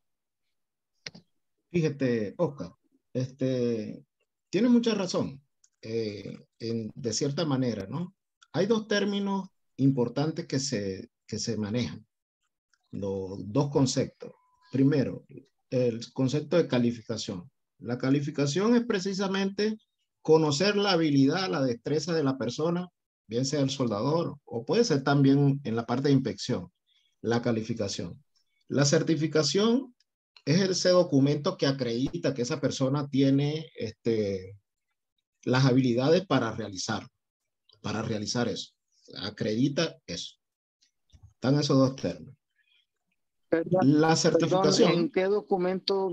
Fíjate, Oscar, este, tiene mucha razón, eh, en, de cierta manera, ¿no? Hay dos términos importantes que se, que se manejan, los dos conceptos. Primero, el concepto de calificación. La calificación es precisamente conocer la habilidad, la destreza de la persona, bien sea el soldador o puede ser también en la parte de inspección, la calificación. La certificación es ese documento que acredita que esa persona tiene este, las habilidades para realizar, para realizar eso. Acredita eso. Están esos dos términos. Perdón, la certificación. Perdón, ¿en qué documento?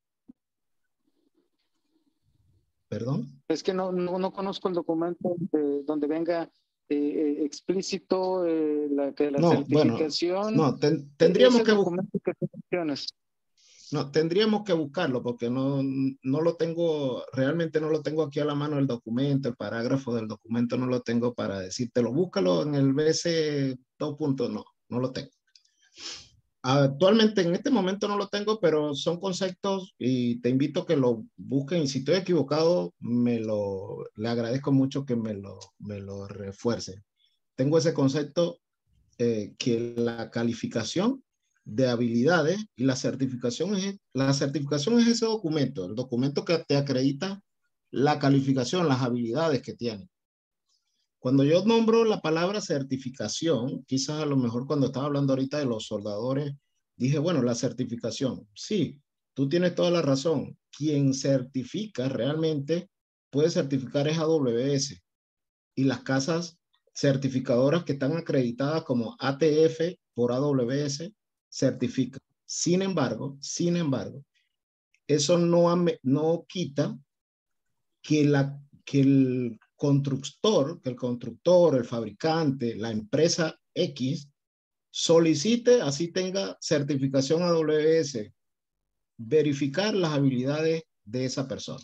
Perdón. Es que no, no, no conozco el documento de, donde venga eh, explícito eh, la, que la no, certificación. Bueno, no, ten, tendríamos que buscar. Que no, tendríamos que buscarlo porque no, no lo tengo, realmente no lo tengo aquí a la mano el documento, el parágrafo del documento no lo tengo para decírtelo. Búscalo en el B S dos punto no, no lo tengo. Actualmente en este momento no lo tengo, pero son conceptos y te invito a que lo busquen y si estoy equivocado, me lo, le agradezco mucho que me lo, me lo refuerce. Tengo ese concepto eh, que la calificación de habilidades y la certificación es, la certificación es ese documento, el documento que te acredita la calificación, las habilidades que tiene. Cuando yo nombro la palabra certificación, quizás a lo mejor cuando estaba hablando ahorita de los soldadores, dije, bueno, la certificación. Sí, tú tienes toda la razón. Quien certifica realmente puede certificar es A W S. Y las casas certificadoras que están acreditadas como A T F por A W S certifican. Sin embargo, sin embargo, eso no, no quita que, la, que el constructor, que el constructor, el fabricante, la empresa X, solicite, así tenga certificación A W S, verificar las habilidades de esa persona.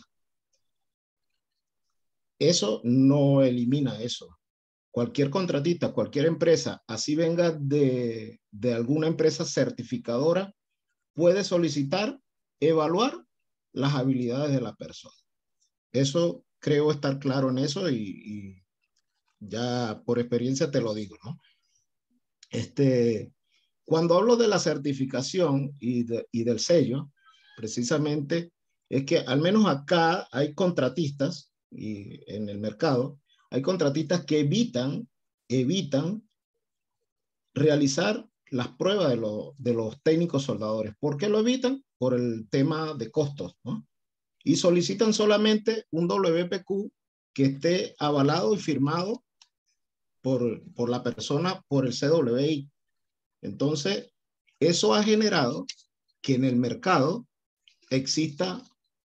Eso no elimina eso. Cualquier contratista, cualquier empresa, así venga de, de alguna empresa certificadora, puede solicitar, evaluar las habilidades de la persona. Eso creo estar claro en eso y, y ya por experiencia te lo digo, ¿no? Este, cuando hablo de la certificación y, de, y del sello, precisamente es que al menos acá hay contratistas y en el mercado, hay contratistas que evitan, evitan realizar las pruebas de, lo, de los técnicos soldadores. ¿Por qué lo evitan? Por el tema de costos, ¿no? Y solicitan solamente un W P Q que esté avalado y firmado por, por la persona, por el C W I. Entonces, eso ha generado que en el mercado exista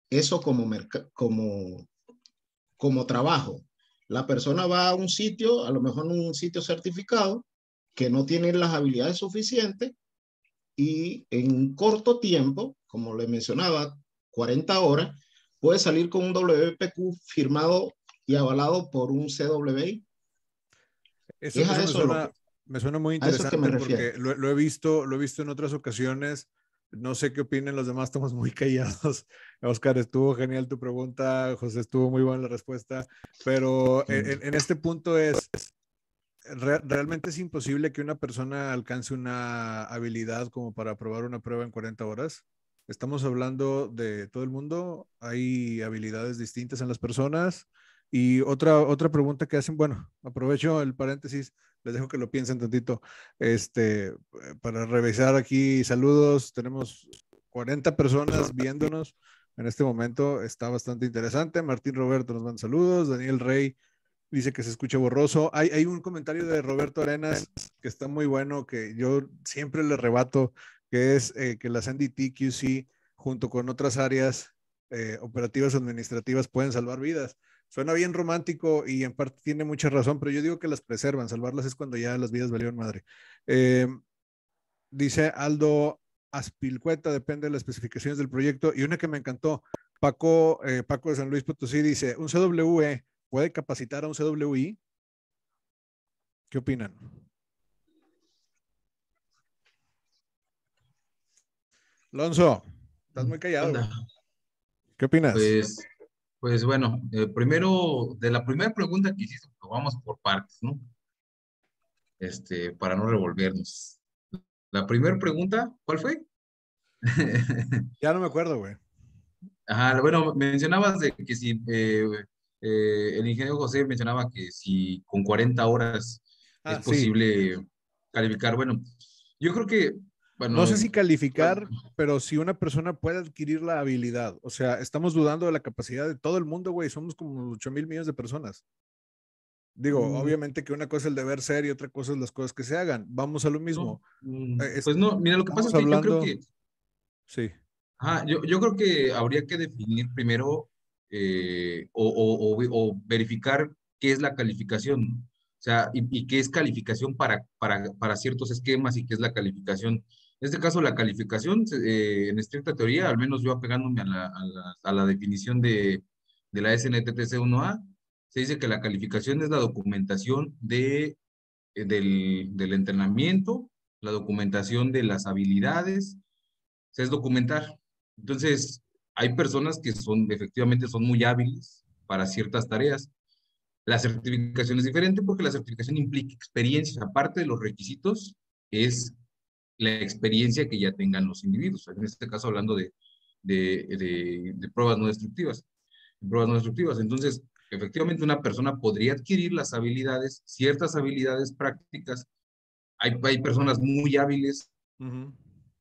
eso como, como, como trabajo. La persona va a un sitio, a lo mejor un sitio certificado, que no tiene las habilidades suficientes y en corto tiempo, como le mencionaba, cuarenta horas, puede salir con un W P Q firmado y avalado por un C W I. Eso, Es a eso me eso, suena, lo que, me suena muy a eso es que me interesante refiero. porque lo, lo he visto, lo he visto en otras ocasiones. No sé qué opinen los demás, estamos muy callados. Oscar, estuvo genial tu pregunta, José, estuvo muy buena la respuesta, pero en, en este punto es, re, realmente es imposible que una persona alcance una habilidad como para aprobar una prueba en cuarenta horas. Estamos hablando de todo el mundo, hay habilidades distintas en las personas. Y otra, otra pregunta que hacen, bueno, aprovecho el paréntesis, les dejo que lo piensen tantito, este, para revisar aquí, saludos, tenemos cuarenta personas viéndonos en este momento, está bastante interesante. Martín Roberto nos manda saludos, Daniel Rey dice que se escucha borroso. Hay, hay un comentario de Roberto Arenas que está muy bueno, que yo siempre le rebato, que es eh, que las N D T Q C junto con otras áreas eh, operativas administrativas pueden salvar vidas. Suena bien romántico y en parte tiene mucha razón, pero yo digo que las preservan, salvarlas es cuando ya las vidas valieron madre. Eh, dice Aldo Aspilcueta, depende de las especificaciones del proyecto, y una que me encantó, Paco, eh, Paco de San Luis Potosí dice, ¿un C W E puede capacitar a un C W I? ¿Qué opinan? Alonso, estás muy callado. Anda. ¿Qué opinas? Pues, pues bueno, eh, primero, de la primera pregunta que hiciste, pues vamos por partes, ¿no? Este, para no revolvernos. La primera pregunta, ¿cuál fue? Ya no me acuerdo, güey. Ajá, bueno, mencionabas de que si eh, eh, el ingeniero José mencionaba que si con cuarenta horas es Ah, sí. posible calificar. Bueno, yo creo que, No sé bueno, si calificar, pero si una persona puede adquirir la habilidad. O sea, estamos dudando de la capacidad de todo el mundo, güey. Somos como ocho mil millones de personas. Digo, mm, obviamente que una cosa es el deber ser y otra cosa es las cosas que se hagan. Vamos a lo no, mismo. mm, Eh, es- pues no, mira, lo que pasa estamos es que yo creo hablando, que, sí. ajá, yo, yo creo que habría que definir primero eh, o, o- o- o verificar qué es la calificación. O sea, y, y qué es calificación para, para, para ciertos esquemas y qué es la calificación. En este caso, la calificación, eh, en estricta teoría, al menos yo apegándome a la, a la, a la definición de, de la S N T T C uno A, se dice que la calificación es la documentación de, eh, del, del entrenamiento, la documentación de las habilidades, o sea, es documentar. Entonces, hay personas que son, efectivamente, son muy hábiles para ciertas tareas. La certificación es diferente porque la certificación implica experiencia. Aparte de los requisitos, es la experiencia que ya tengan los individuos. En este caso, hablando de, de, de, de pruebas no destructivas. Pruebas no destructivas. Entonces, efectivamente, una persona podría adquirir las habilidades, ciertas habilidades prácticas. Hay, hay personas muy hábiles, Uh-huh.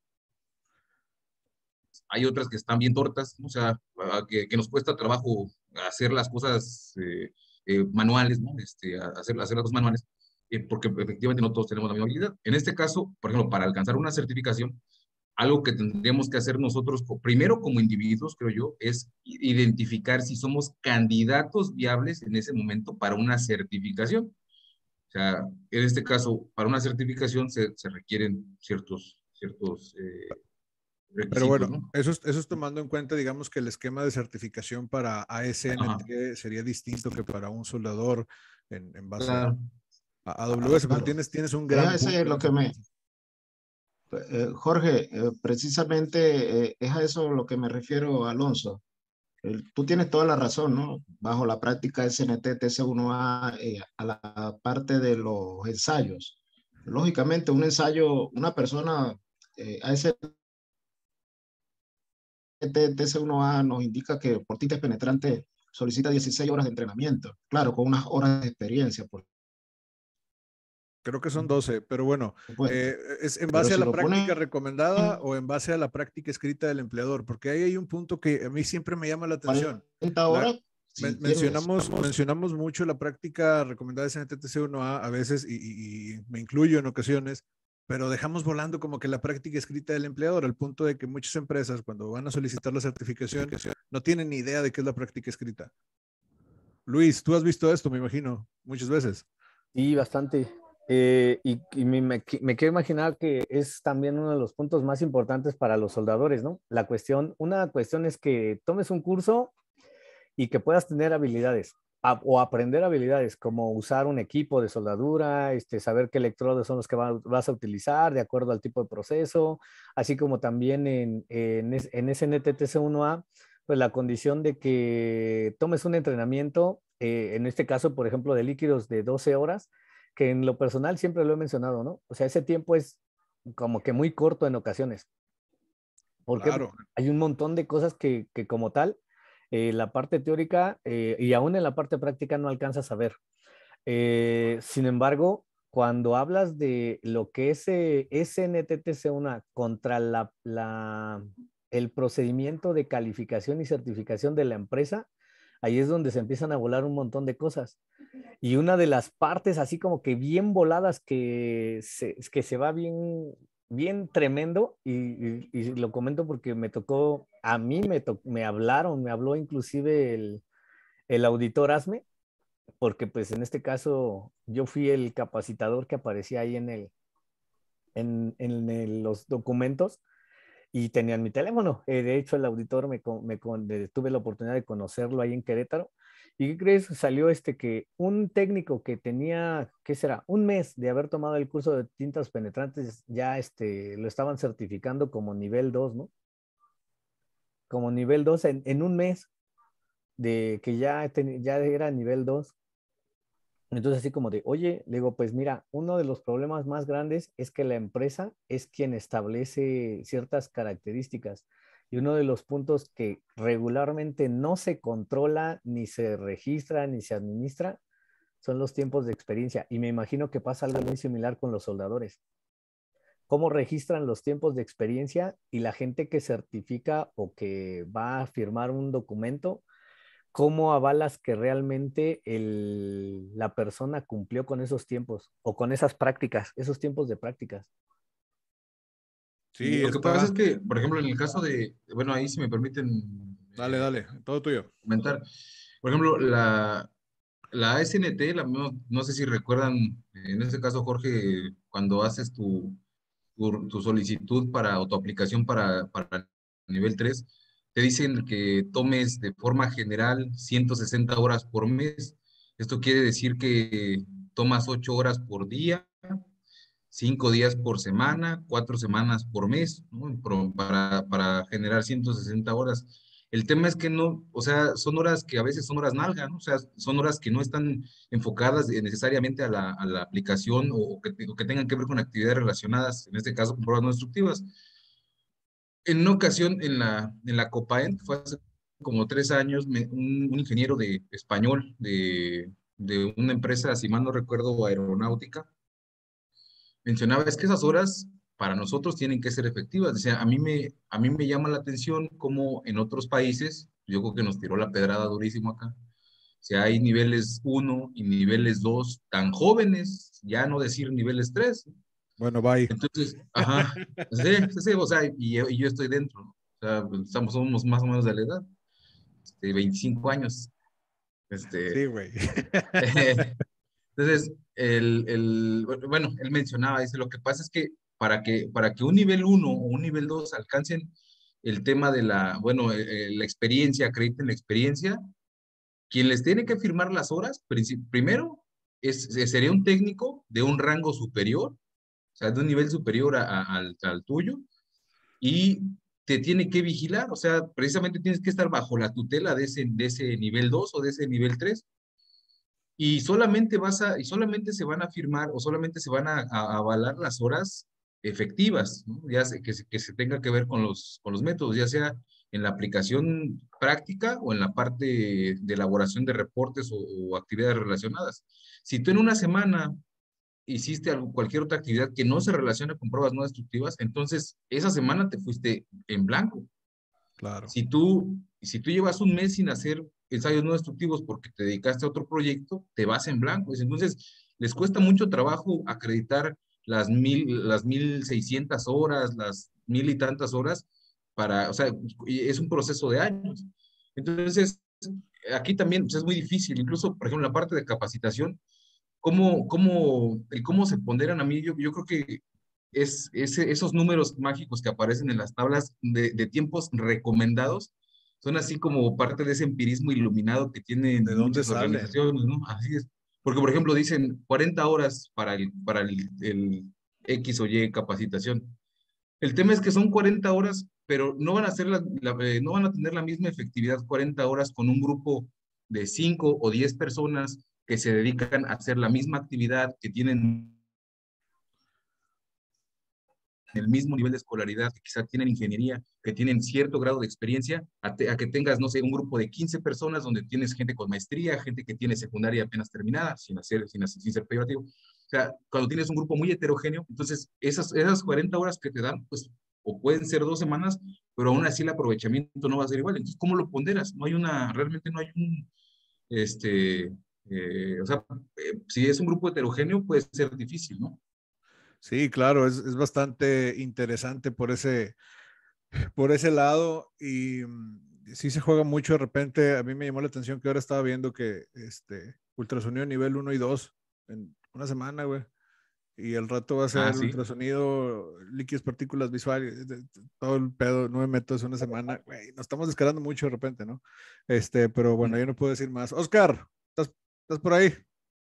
hay otras que están bien tortas, ¿no? O sea, que, que, nos cuesta trabajo hacer las cosas eh, eh, manuales, ¿no? Este, hacer, hacer las cosas manuales, eh, porque efectivamente no todos tenemos la misma habilidad. En este caso, por ejemplo, para alcanzar una certificación, algo que tendríamos que hacer nosotros, primero como individuos, creo yo, es identificar si somos candidatos viables en ese momento para una certificación. O sea, en este caso, para una certificación se, se requieren ciertos, ciertos eh, Pero requisitos, bueno, ¿no? eso es, eso es tomando en cuenta, digamos, que el esquema de certificación para A S N T sería distinto que para un soldador en, en base a, Claro. a A W S, pero Claro. tienes, tienes un Es gran ese punto es en lo ese que me, punto. eh, Jorge, eh, precisamente eh, es a eso lo que me refiero, Alonso. El- tú tienes toda la razón, ¿no? Bajo la práctica S N T T C uno A, eh, a la parte de los ensayos. Lógicamente, un ensayo, una persona, eh, A S N T T C uno A nos indica que por tintes penetrantes solicita dieciséis horas de entrenamiento, claro, con unas horas de experiencia, por Creo que son doce, pero bueno, supuesto. eh, ¿es en Pero base a si la lo práctica ponen recomendada o en base a la práctica escrita del empleador? Porque ahí hay un punto que a mí siempre me llama la atención. cuarenta La, horas, men- si tienes, mencionamos, mencionamos mucho la práctica recomendada de N T T C uno A a veces, y, y- y me incluyo en ocasiones, pero dejamos volando como que la práctica escrita del empleador, al punto de que muchas empresas cuando van a solicitar la certificación no tienen ni idea de qué es la práctica escrita. Luis, tú has visto esto, me imagino, muchas veces. Sí, bastante. Eh, y y me, me, me quiero imaginar que es también uno de los puntos más importantes para los soldadores, ¿no? La cuestión, una cuestión es que tomes un curso y que puedas tener habilidades a, o aprender habilidades como usar un equipo de soldadura, este, saber qué electrodos son los que va, vas a utilizar de acuerdo al tipo de proceso, así como también en, en, en S N T T C uno A, pues la condición de que tomes un entrenamiento, eh, en este caso, por ejemplo, de líquidos de doce horas, que en lo personal siempre lo he mencionado, ¿no? O sea, ese tiempo es como que muy corto en ocasiones. Porque Claro. hay un montón de cosas que, que como tal, eh, la parte teórica eh, y aún en la parte práctica no alcanzas a ver. Eh, sin embargo, cuando hablas de lo que es eh, S N T T C uno contra la, la, el procedimiento de calificación y certificación de la empresa, ahí es donde se empiezan a volar un montón de cosas. Y una de las partes así como que bien voladas que se, que se va bien, bien tremendo, y, y, y lo comento porque me tocó, a mí me, to, me hablaron, me habló inclusive el, el auditor ASME, porque pues en este caso yo fui el capacitador que aparecía ahí en, el, en, en el, los documentos y tenían mi teléfono. Eh, de hecho, el auditor me, me, me tuve la oportunidad de conocerlo ahí en Querétaro. ¿Y qué crees? Salió este que un técnico que tenía, ¿qué será? Un mes de haber tomado el curso de tintas penetrantes, ya este, lo estaban certificando como nivel dos, ¿no? Como nivel dos en, en un mes de que ya, ten, ya era nivel dos. Entonces así como de, oye, le digo, pues mira, uno de los problemas más grandes es que la empresa es quien establece ciertas características. Y uno de los puntos que regularmente no se controla, ni se registra, ni se administra, son los tiempos de experiencia. Y me imagino que pasa algo muy similar con los soldadores. ¿Cómo registran los tiempos de experiencia y la gente que certifica o que va a firmar un documento? ¿Cómo avalas que realmente el, la persona cumplió con esos tiempos o con esas prácticas, esos tiempos de prácticas? Sí, Lo que pasa está. es que, por ejemplo, en el caso de, bueno, ahí si me permiten Dale, eh, dale, todo tuyo. comentar, por ejemplo, la, la A S N T, la, no, no sé si recuerdan, en este caso, Jorge, cuando haces tu, tu, tu solicitud para, o tu aplicación para, para nivel tres, te dicen que tomes de forma general ciento sesenta horas por mes. Esto quiere decir que tomas ocho horas por día, cinco días por semana, cuatro semanas por mes, ¿no? Pro- Para, para generar ciento sesenta horas. El tema es que no, o sea, son horas que a veces son horas nalga, ¿no? O sea, son horas que no están enfocadas eh, necesariamente a la, a la aplicación o, o que, o que tengan que ver con actividades relacionadas, en este caso con pruebas no destructivas. En una ocasión en la, en la Copaen, fue hace como tres años, me- un, un ingeniero de español de, de una empresa, si mal no recuerdo, aeronáutica, mencionaba, es que esas horas para nosotros tienen que ser efectivas. Decía, a mí me, a mí me llama la atención cómo en otros países, yo creo que nos tiró la pedrada durísimo acá, o sea, hay niveles uno y niveles dos tan jóvenes, ya no decir niveles tres. Bueno, bye. Entonces, ajá, sí, sí, sí, o sea, y, yo- y yo estoy dentro, ¿no? O sea, pues, estamos, somos más o menos de la edad, este, veinticinco años. Este, Sí, güey. entonces, el, el, bueno, él mencionaba, dice, lo que pasa es que para que, para que un nivel uno o un nivel dos alcancen el tema de la, bueno, eh, eh, la experiencia, acrediten la experiencia, quien les tiene que firmar las horas, princi- primero, es, es- sería un técnico de un rango superior, o sea, de un nivel superior a- a- al, al tuyo, y te tiene que vigilar, o sea, precisamente tienes que estar bajo la tutela de ese, de ese nivel dos o de ese nivel tres y solamente vas a, y solamente se van a firmar o solamente se van a, a avalar las horas efectivas, ¿no? Ya sé, que, se, que se tenga que ver con los, con los métodos, ya sea en la aplicación práctica o en la parte de elaboración de reportes o, o actividades relacionadas. Si tú en una semana hiciste algo, cualquier otra actividad que no se relaciona con pruebas no destructivas, entonces esa semana te fuiste en blanco. Claro. Si tú, si tú llevas un mes sin hacer ensayos no destructivos porque te dedicaste a otro proyecto, te vas en blanco. Entonces, les cuesta mucho trabajo acreditar las mil, las mil seiscientas horas, las mil y tantas horas para, o sea, y es un proceso de años. Entonces, aquí también pues, es muy difícil, incluso, por ejemplo, la parte de capacitación, cómo, cómo, el cómo se ponderan a mí, yo, yo creo que es, ese, esos números mágicos que aparecen en las tablas de, de tiempos recomendados, son así como parte de ese empirismo iluminado que ¿De tienen dónde muchas salen? organizaciones, ¿no? Así es. Porque, por ejemplo, dicen cuarenta horas para el, para el, el X o Y capacitación. El tema es que son cuarenta horas, pero no van a hacer la, la, eh, no van a tener la misma efectividad cuarenta horas con un grupo de cinco o diez personas que se dedican a hacer la misma actividad, que tienen el mismo nivel de escolaridad, que quizá tienen ingeniería, que tienen cierto grado de experiencia, a, te, a, que tengas, no sé, un grupo de quince personas donde tienes gente con maestría, gente que tiene secundaria apenas terminada, sin, hacer, sin, sin ser peyorativo. O sea, cuando tienes un grupo muy heterogéneo, entonces esas, esas cuarenta horas que te dan, pues, o pueden ser dos semanas, pero aún así el aprovechamiento no va a ser igual. Entonces, ¿cómo lo ponderas? No hay una, realmente no hay un, este, eh, o sea, eh, si es un grupo heterogéneo puede ser difícil, ¿no? Sí, claro, es, es bastante interesante por ese, por ese lado y mm, sí se juega mucho de repente. A mí me llamó la atención que ahora estaba viendo que este ultrasonido nivel uno y dos en una semana, güey. Y el rato va a Ah, ser sí. ultrasonido, líquidos, partículas visuales, de- de- todo el pedo, nueve métodos en una semana. Güey, nos estamos descarando mucho de repente, ¿no? Este, pero bueno, yo no puedo decir más. Oscar, ¿estás, estás por ahí?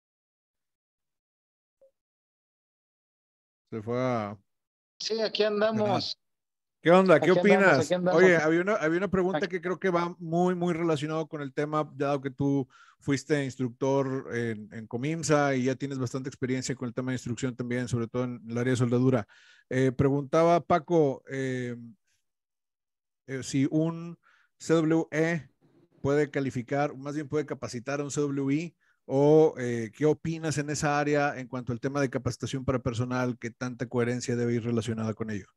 Se fue a Sí, aquí cenar. andamos, ¿Qué onda? ¿Qué aquí andamos, aquí opinas? andamos. Oye, había una, había una pregunta Aquí- que creo que va muy, muy relacionado con el tema, dado que tú fuiste instructor en, en Comimsa y ya tienes bastante experiencia con el tema de instrucción también, sobre todo en el área de soldadura. Eh, preguntaba Paco eh, eh, si un C W E puede calificar, más bien puede capacitar a un C W I, o eh, qué opinas en esa área en cuanto al tema de capacitación para personal, qué tanta coherencia debe ir relacionada con ello.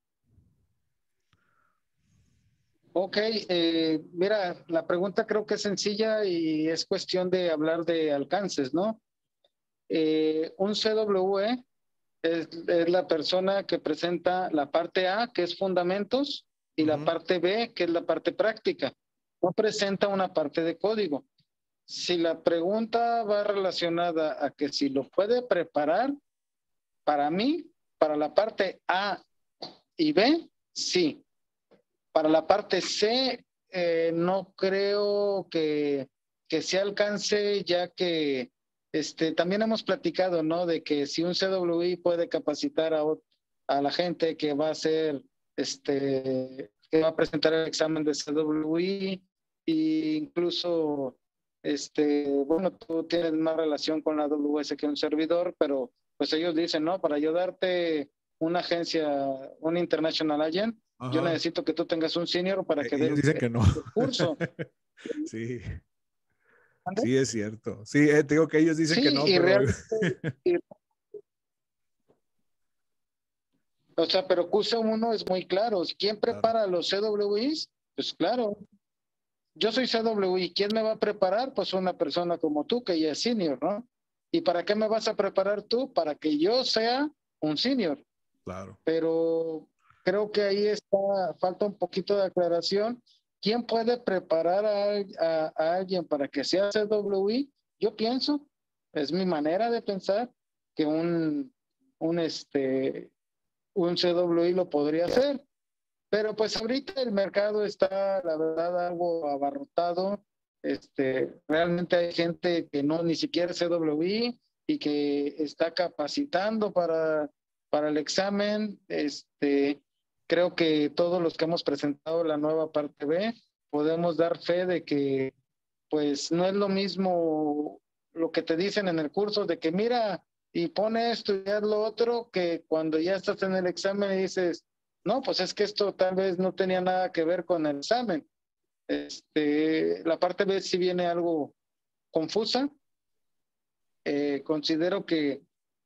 Ok, eh, mira, la pregunta creo que es sencilla y es cuestión de hablar de alcances, ¿no? Eh, un C W E es, es la persona que presenta la parte A, que es fundamentos, y la Ujú. parte B, que es la parte práctica. No presenta una parte de código. Si la pregunta va relacionada a que si lo puede preparar, para mí, para la parte A y B, sí. Para la parte C, eh, no creo que, que se alcance, ya que este, también hemos platicado, ¿no? De que si un C W I puede capacitar a, a la gente que va a hacer, este, que va a presentar el examen de C W I, e incluso, este, bueno, tú tienes más relación con la A W S que un servidor, pero pues ellos dicen, ¿no? Para ayudarte una agencia, un International Agent, yo Ajá. necesito que tú tengas un senior para Eh, que dé Ellos el, dicen que no. el curso. Sí, sí es cierto. Sí, eh, te digo que ellos dicen que Sí, no, y pero realmente, y, o sea, pero Q C uno es muy claro. ¿Quién claro, prepara los C W Is? Pues claro, yo soy C W I. ¿Quién me va a preparar? Pues una persona como tú que ya es senior, ¿no? ¿Y para qué me vas a preparar tú? Para que yo sea un senior. claro. Pero creo que ahí está, falta un poquito de aclaración. ¿Quién puede preparar a, a, a alguien para que sea C W I? Yo pienso, es mi manera de pensar, que un, un, este, un C W I lo podría hacer. Pero pues ahorita el mercado está, la verdad, algo abarrotado. Este, realmente hay gente que no ni siquiera es C W I y que está capacitando para, para el examen. Este, creo que todos los que hemos presentado la nueva parte B podemos dar fe de que pues no es lo mismo lo que te dicen en el curso de que mira y pone esto y haz lo otro, que cuando ya estás en el examen y dices, no, pues es que esto tal vez no tenía nada que ver con el examen. Este, la parte B sí viene algo confusa. Eh, considero que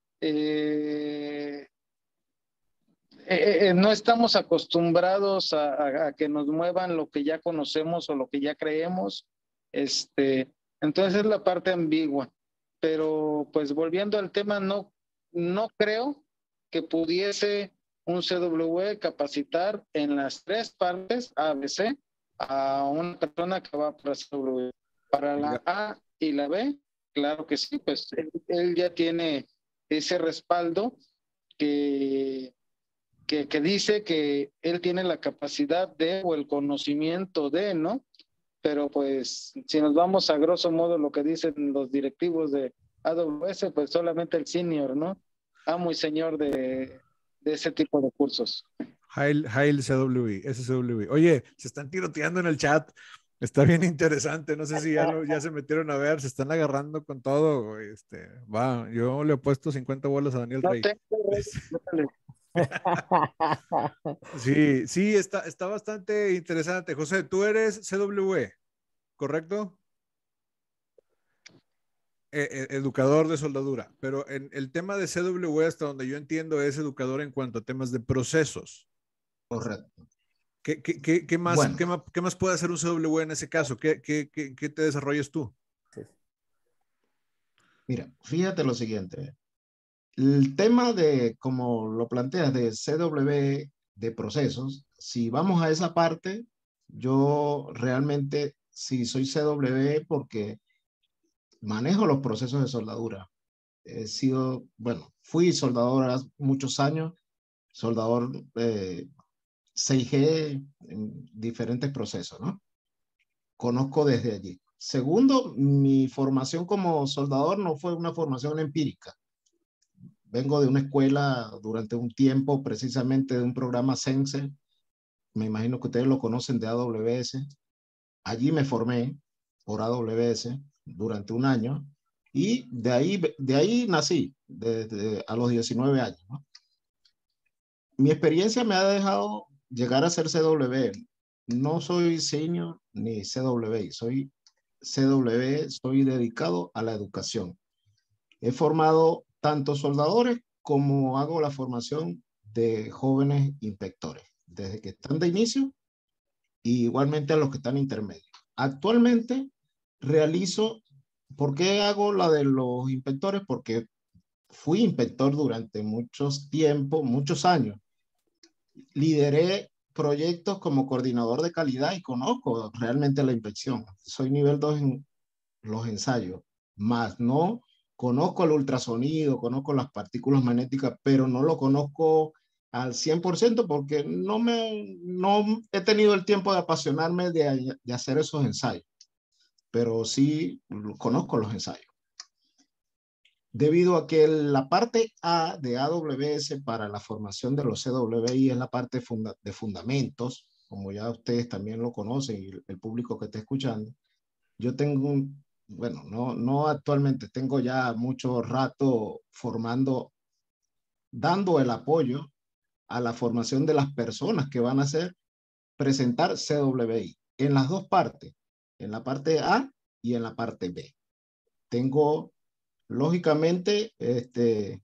eh, eh, eh, no estamos acostumbrados a, a, a, que nos muevan lo que ya conocemos o lo que ya creemos. Este, entonces es la parte ambigua. Pero pues volviendo al tema, no, no creo que pudiese un C W E capacitar en las tres partes A, B, C a una persona que va para C W E. Para la A y la B, claro que sí, pues él, él ya tiene ese respaldo que, que, que dice que él tiene la capacidad de o el conocimiento de, ¿no? Pero pues si nos vamos a grosso modo lo que dicen los directivos de A W S, pues solamente el senior, ¿no? Amo y señor de, de ese tipo de cursos. Hail, Hail C W I, S C W I. Oye, se están tiroteando en el chat. Está bien interesante. No sé si ya, lo, ya se metieron a ver, se están agarrando con todo. Este, va, yo le he puesto cincuenta bolas a Daniel No Rey. tengo, Sí, sí, está, está bastante interesante. José, tú eres C W E, ¿correcto? Eh, eh, educador de soldadura, pero en el tema de C W E, hasta donde yo entiendo, es educador en cuanto a temas de procesos. Correcto. ¿Qué, qué, qué, qué más, Bueno. qué, más, ¿Qué más puede hacer un C W E en ese caso? ¿Qué, qué, qué, qué te desarrollas tú? Mira, fíjate lo siguiente. El tema de, como lo planteas, de C W E, de procesos, si vamos a esa parte, yo realmente sí soy C W E porque manejo los procesos de soldadura. He sido, bueno, fui soldador hace muchos años, soldador eh, seis G en diferentes procesos, ¿no? Conozco desde allí. Segundo, mi formación como soldador no fue una formación empírica. Vengo de una escuela durante un tiempo, precisamente de un programa Sense. Me imagino que ustedes lo conocen, de A W S. Allí me formé por A W S durante un año y de ahí, de ahí nací, desde a los diecinueve años, ¿no? Mi experiencia me ha dejado llegar a ser C W E. No soy senior ni C W E, soy C W E, soy dedicado a la educación. He formado tanto soldadores como hago la formación de jóvenes inspectores, desde que están de inicio y igualmente a los que están intermedios. Actualmente realizo, ¿por qué hago la de los inspectores? Porque fui inspector durante muchos tiempos, muchos años. Lideré proyectos como coordinador de calidad y conozco realmente la inspección. Soy nivel dos en los ensayos, más no conozco el ultrasonido, conozco las partículas magnéticas, pero no lo conozco al cien por ciento porque no, me, no he tenido el tiempo de apasionarme de, de hacer esos ensayos, pero sí conozco los ensayos. Debido a que la parte A de A W S para la formación de los C W I es la parte funda de fundamentos, como ya ustedes también lo conocen y el público que está escuchando, yo tengo un, bueno, no, no actualmente, tengo ya mucho rato formando, dando el apoyo a la formación de las personas que van a hacer, presentar C W I en las dos partes, en la parte A y en la parte B. Tengo, lógicamente, este,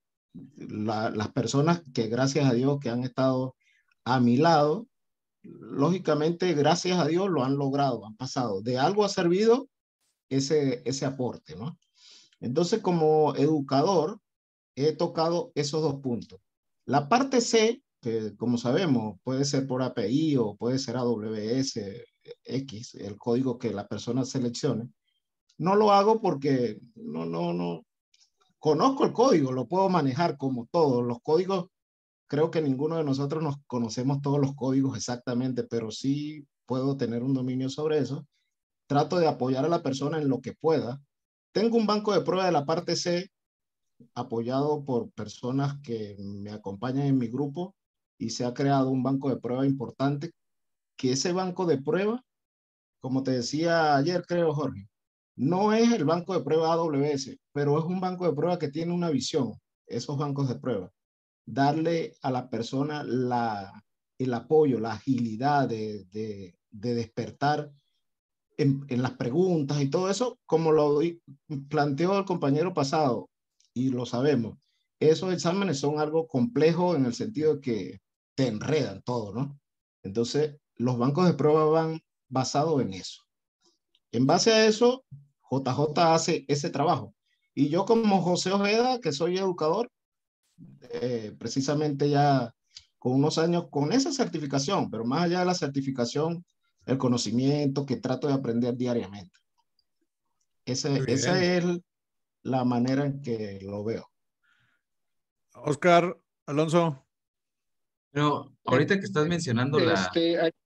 la, las personas que gracias a Dios que han estado a mi lado, lógicamente, gracias a Dios lo han logrado, han pasado. De algo ha servido ese, ese aporte, ¿no? Entonces, como educador, he tocado esos dos puntos. La parte C, que como sabemos, puede ser por A P I o puede ser A W S X, el código que la persona seleccione, no lo hago porque no, no, no, conozco el código, lo puedo manejar como todos los códigos. Creo que ninguno de nosotros nos conocemos todos los códigos exactamente, pero sí puedo tener un dominio sobre eso. Trato de apoyar a la persona en lo que pueda. Tengo un banco de prueba de la parte C, apoyado por personas que me acompañan en mi grupo, y se ha creado un banco de prueba importante, que ese banco de prueba, como te decía ayer, creo, Jorge, no es el banco de prueba A W S, pero es un banco de prueba que tiene una visión, esos bancos de prueba, darle a la persona la, el apoyo, la agilidad de, de, de despertar En, en, las preguntas y todo eso, como lo planteó el compañero pasado, y lo sabemos, esos exámenes son algo complejo en el sentido de que te enredan todo, ¿no? Entonces, los bancos de prueba van basados en eso. En base a eso, J J hace ese trabajo. Y yo como José Ojeda, que soy educador, eh, precisamente ya con unos años con esa certificación, pero más allá de la certificación, el conocimiento que trato de aprender diariamente. Ese, esa es la manera en que lo veo. Oscar, Alonso. Pero ahorita que estás mencionando la... Este, hay-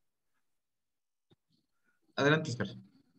Adelante, Oscar.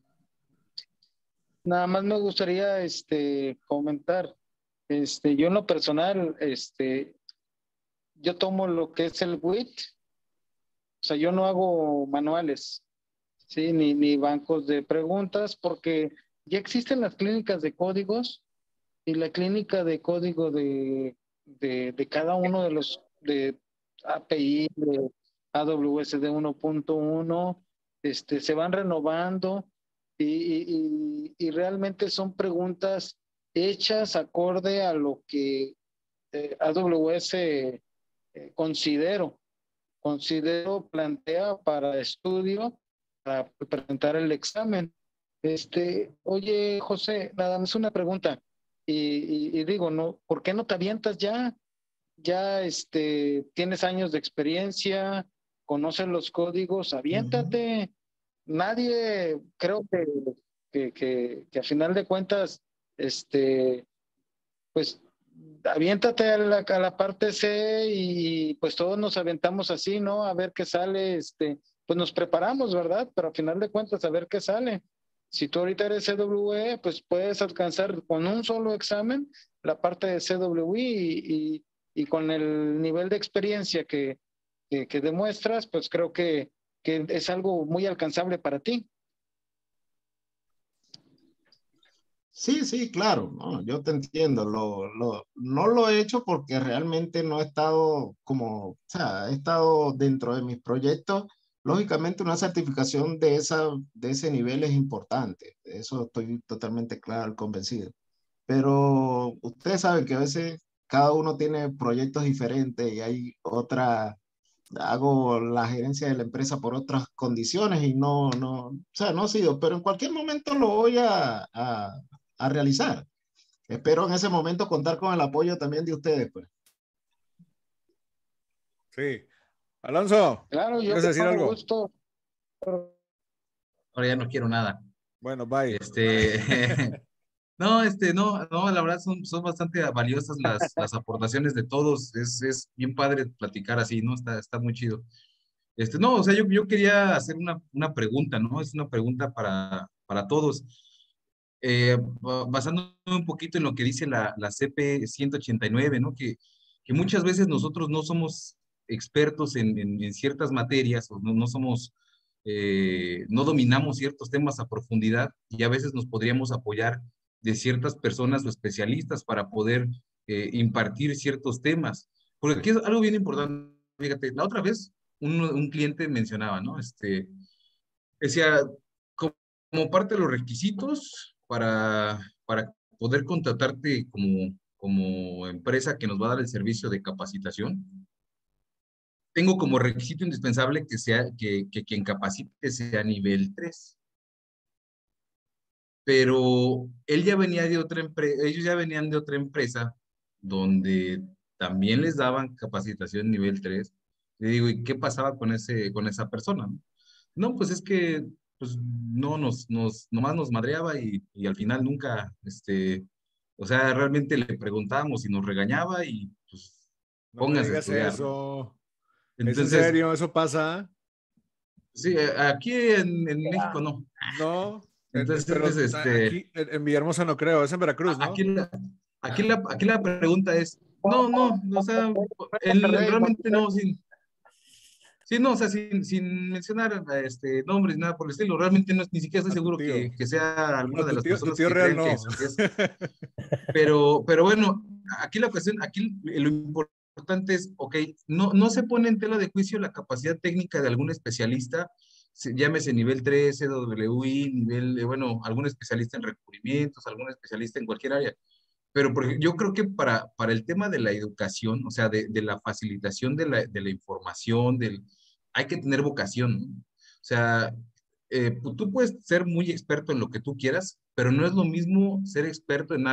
Nada más me gustaría este, comentar, este, yo en lo personal, este, yo tomo lo que es el W I T, o sea, yo no hago manuales, ¿sí? Ni, ni bancos de preguntas, porque ya existen las clínicas de códigos y la clínica de código de, de, de cada uno de los de A P I, de A W S D uno punto uno, este, se van renovando y, y, y realmente son preguntas hechas acorde a lo que eh, A W S eh, considero, considero plantea para estudio, para presentar el examen. Este, oye, José, nada más una pregunta. Y, y, y digo, no, ¿por qué no te avientas ya? Ya este, tienes años de experiencia, conoces los códigos, aviéntate. Uh-huh. Nadie, creo que, que, que, que a final de cuentas, este, pues aviéntate a la, a la parte C y pues todos nos aventamos así, ¿no? A ver qué sale, este, pues nos preparamos, ¿verdad? Pero a final de cuentas, a ver qué sale. Si tú ahorita eres C W E, pues puedes alcanzar con un solo examen la parte de C W I y, y, y con el nivel de experiencia que, que, que demuestras, pues creo que, que es algo muy alcanzable para ti. Sí, sí, claro, no, yo te entiendo. Lo, lo, no lo he hecho porque realmente no he estado como, o sea, he estado dentro de mis proyectos. Lógicamente, una certificación de, esa, de ese nivel es importante. De eso estoy totalmente claro, convencido. Pero ustedes saben que a veces cada uno tiene proyectos diferentes y hay otra, hago la gerencia de la empresa por otras condiciones y no, no, o sea, no ha sido, pero en cualquier momento lo voy a, a, a realizar. Espero en ese momento contar con el apoyo también de ustedes, pues. Sí. Alonso, claro, yo ¿quieres decir algo? Gusto. Ahora ya no quiero nada. Bueno, bye. Este, no, este, no, no, la verdad son, son bastante valiosas las, las aportaciones de todos. Es, es bien padre platicar así, ¿no? Está, está muy chido. Este, no, o sea, yo, yo quería hacer una, una pregunta, ¿no? Es una pregunta para, para todos. Eh, basándome un poquito en lo que dice la, la C P ciento ochenta y nueve, ¿no? Que, que muchas veces nosotros no somos expertos en, en, en ciertas materias, o no, no somos, eh, no dominamos ciertos temas a profundidad y a veces nos podríamos apoyar de ciertas personas o especialistas para poder eh, impartir ciertos temas. Porque aquí es algo bien importante, fíjate, la otra vez un, un cliente mencionaba, ¿no? Este, decía, como, como parte de los requisitos para, para poder contratarte como, como empresa que nos va a dar el servicio de capacitación, tengo como requisito indispensable que, sea, que, que quien capacite sea nivel tres. Pero él ya venía de otra empresa, ellos ya venían de otra empresa donde también les daban capacitación nivel tres. Le digo, ¿y qué pasaba con, ese, con esa persona? No, pues es que pues, no nos, nos, nomás nos madreaba y, y al final nunca, este, o sea, realmente le preguntábamos y nos regañaba y pues No me póngase a digas estudiar. eso. Entonces, ¿es en serio? ¿Eso pasa? Sí, aquí en, en México no. No, Entonces, pero este, aquí en Villahermosa no creo, es en Veracruz, ¿no? Aquí la, aquí la, aquí la pregunta es, no, no, o sea, él realmente no, sin, sí, no, o sea, sin, sin mencionar este, nombres, nada por el estilo, realmente no, ni siquiera estoy A tu seguro tío. que, que sea alguna No, de tu las tío, tu personas tío que real creen que no. es, que es. Pero, pero bueno, aquí la cuestión, aquí lo importante es, ok, no, no se pone en tela de juicio la capacidad técnica de algún especialista, se, llámese nivel tres, C W I, nivel, eh, bueno, algún especialista en recubrimientos, algún especialista en cualquier área. Pero porque yo creo que para, para el tema de la educación, o sea, de, de la facilitación de la, de la información, del, hay que tener vocación, ¿no? O sea, eh, tú puedes ser muy experto en lo que tú quieras, pero no es lo mismo ser experto en algo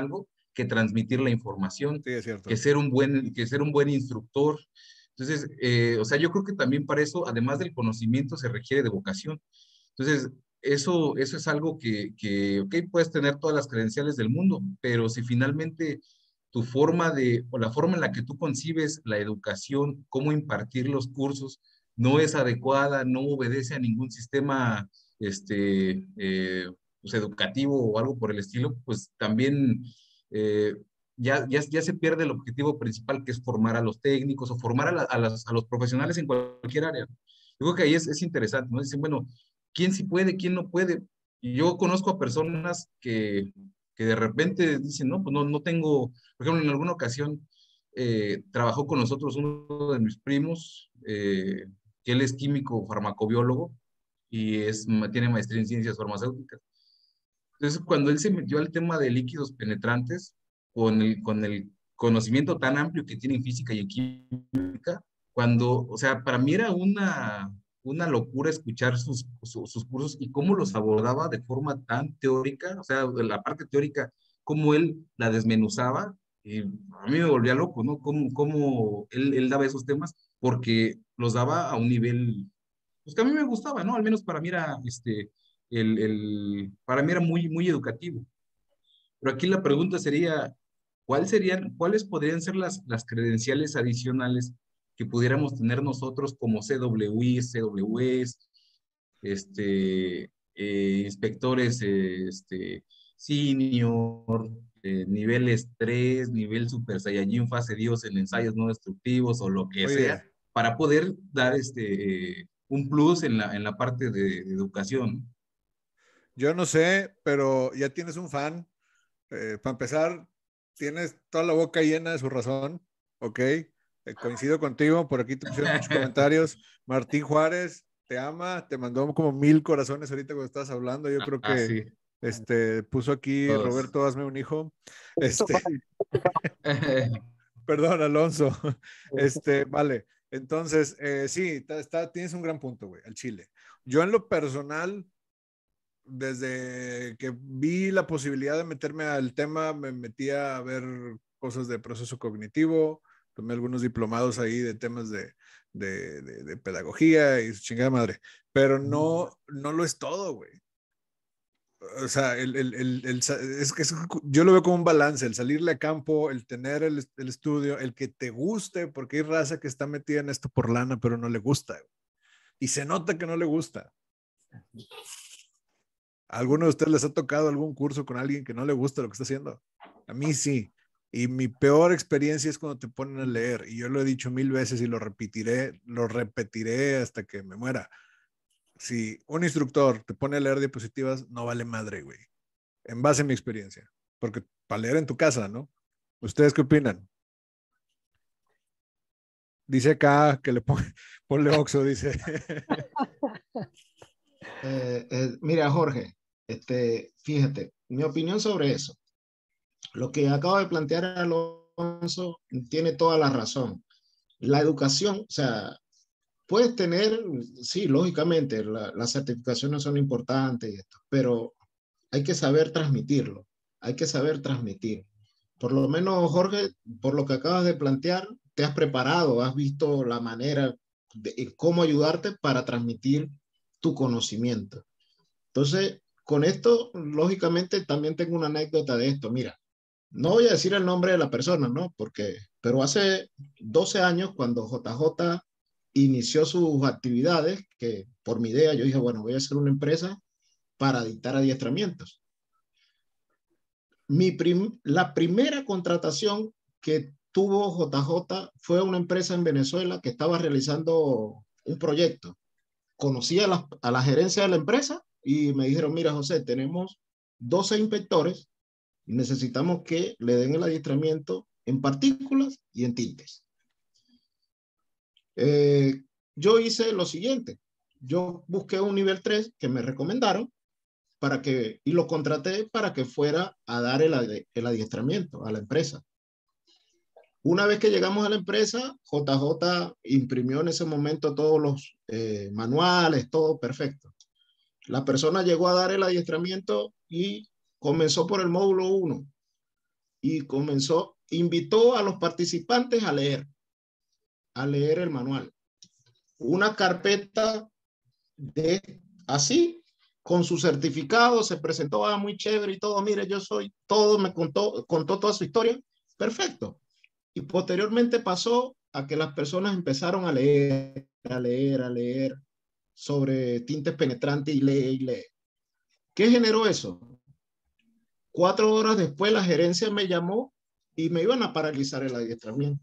que transmitir la información, Sí, es cierto. que ser un buen, que ser un buen instructor. Entonces, eh, o sea, yo creo que también para eso, además del conocimiento, se requiere de vocación. Entonces, eso, eso es algo que, que, ok, puedes tener todas las credenciales del mundo, pero si finalmente tu forma de, o la forma en la que tú concibes la educación, cómo impartir los cursos, no es adecuada, no obedece a ningún sistema este, eh, pues, educativo o algo por el estilo, pues también eh, ya, ya, ya se pierde el objetivo principal, que es formar a los técnicos o formar a, la, a, las, a los profesionales en cualquier área. Yo creo que ahí es, es interesante, ¿no? Dicen, bueno, ¿quién sí puede, quién no puede? Y yo conozco a personas que, que de repente dicen, no, pues no, no tengo, por ejemplo, en alguna ocasión eh, trabajó con nosotros uno de mis primos, eh, que él es químico farmacobiólogo y es, tiene maestría en ciencias farmacéuticas. Entonces, cuando él se metió al tema de líquidos penetrantes, con el, con el conocimiento tan amplio que tiene en física y en química, cuando, o sea, para mí era una, una locura escuchar sus, sus, sus cursos y cómo los abordaba de forma tan teórica, o sea, la parte teórica, cómo él la desmenuzaba, y a mí me volvía loco, ¿no? Cómo, cómo él, él daba esos temas, porque los daba a un nivel, pues que a mí me gustaba, ¿no? Al menos para mí era, este, el, el, para mí era muy, muy educativo. Pero aquí la pregunta sería, ¿cuál serían, ¿cuáles podrían ser las, las credenciales adicionales que pudiéramos tener nosotros como C W I, C W Es, este, eh, inspectores eh, este, senior, eh, niveles tres, nivel Super Saiyajin fase Dios en ensayos no destructivos o lo que Oye, sea, para poder dar este, eh, un plus en la, en la parte de, de educación? yo no sé, pero ya tienes un fan. Eh, para empezar, tienes toda la boca llena de su razón, ¿ok? Eh, coincido contigo, por aquí te pusieron muchos comentarios. Martín Juárez te ama, te mandó como mil corazones ahorita cuando estabas hablando. Yo creo Ah, que sí, este, puso aquí todos. Roberto, hazme un hijo. Este, perdón, Alonso. Este, vale. Entonces, eh, sí, está, está, tienes un gran punto, güey, al Chile. Yo en lo personal, desde que vi la posibilidad de meterme al tema, me metí a ver cosas de proceso cognitivo, tomé algunos diplomados ahí de temas de, de, de, de pedagogía y su chingada madre, pero no, no lo es todo, güey. O sea, el, el, el, el, es que es, yo lo veo como un balance, el salirle a campo, el tener el, el estudio, el que te guste, porque hay raza que está metida en esto por lana, pero no le gusta. Y se nota que no le gusta. ¿A alguno de ustedes les ha tocado algún curso con alguien que no le gusta lo que está haciendo? A mí sí. Y mi peor experiencia es cuando te ponen a leer. Y yo lo he dicho mil veces y lo repetiré, lo repetiré hasta que me muera. Si un instructor te pone a leer diapositivas, no vale madre, güey. En base a mi experiencia. Porque para leer en tu casa, ¿no? ¿Ustedes qué opinan? Dice acá que le pone, ponle Oxo, dice. Eh, eh, mira, Jorge, este, fíjate, mi opinión sobre eso. Lo que acaba de plantear Alonso tiene toda la razón. La educación, o sea, puedes tener, sí, lógicamente, la, las certificaciones son importantes, y esto, pero hay que saber transmitirlo, hay que saber transmitir. Por lo menos, Jorge, por lo que acabas de plantear, te has preparado, has visto la manera de cómo ayudarte para transmitir tu conocimiento. Entonces, con esto, lógicamente, también tengo una anécdota de esto. Mira, no voy a decir el nombre de la persona, ¿no? Porque, pero hace doce años, cuando J J inició sus actividades, que por mi idea yo dije, bueno, voy a hacer una empresa para dictar adiestramientos. Mi prim la primera contratación que tuvo J J fue una empresa en Venezuela que estaba realizando un proyecto. Conocí a la, a la gerencia de la empresa y me dijeron, mira, José, tenemos doce inspectores y necesitamos que le den el adiestramiento en partículas y en tintes. Eh, yo hice lo siguiente. Yo busqué un nivel tres que me recomendaron para que, y lo contraté para que fuera a dar el, el adiestramiento a la empresa. Una vez que llegamos a la empresa, J J imprimió en ese momento todos los eh, manuales, todo perfecto. La persona llegó a dar el adiestramiento y comenzó por el módulo uno. y comenzó, invitó a los participantes a leer, a leer el manual. Una carpeta de así, con su certificado, se presentó, ah, muy chévere y todo, mire, yo soy, todo, me contó, contó toda su historia, perfecto. Y posteriormente pasó a que las personas empezaron a leer, a leer, a leer sobre tintes penetrantes y lee y lee. ¿Qué generó eso? Cuatro horas después la gerencia me llamó y me iban a paralizar el adiestramiento.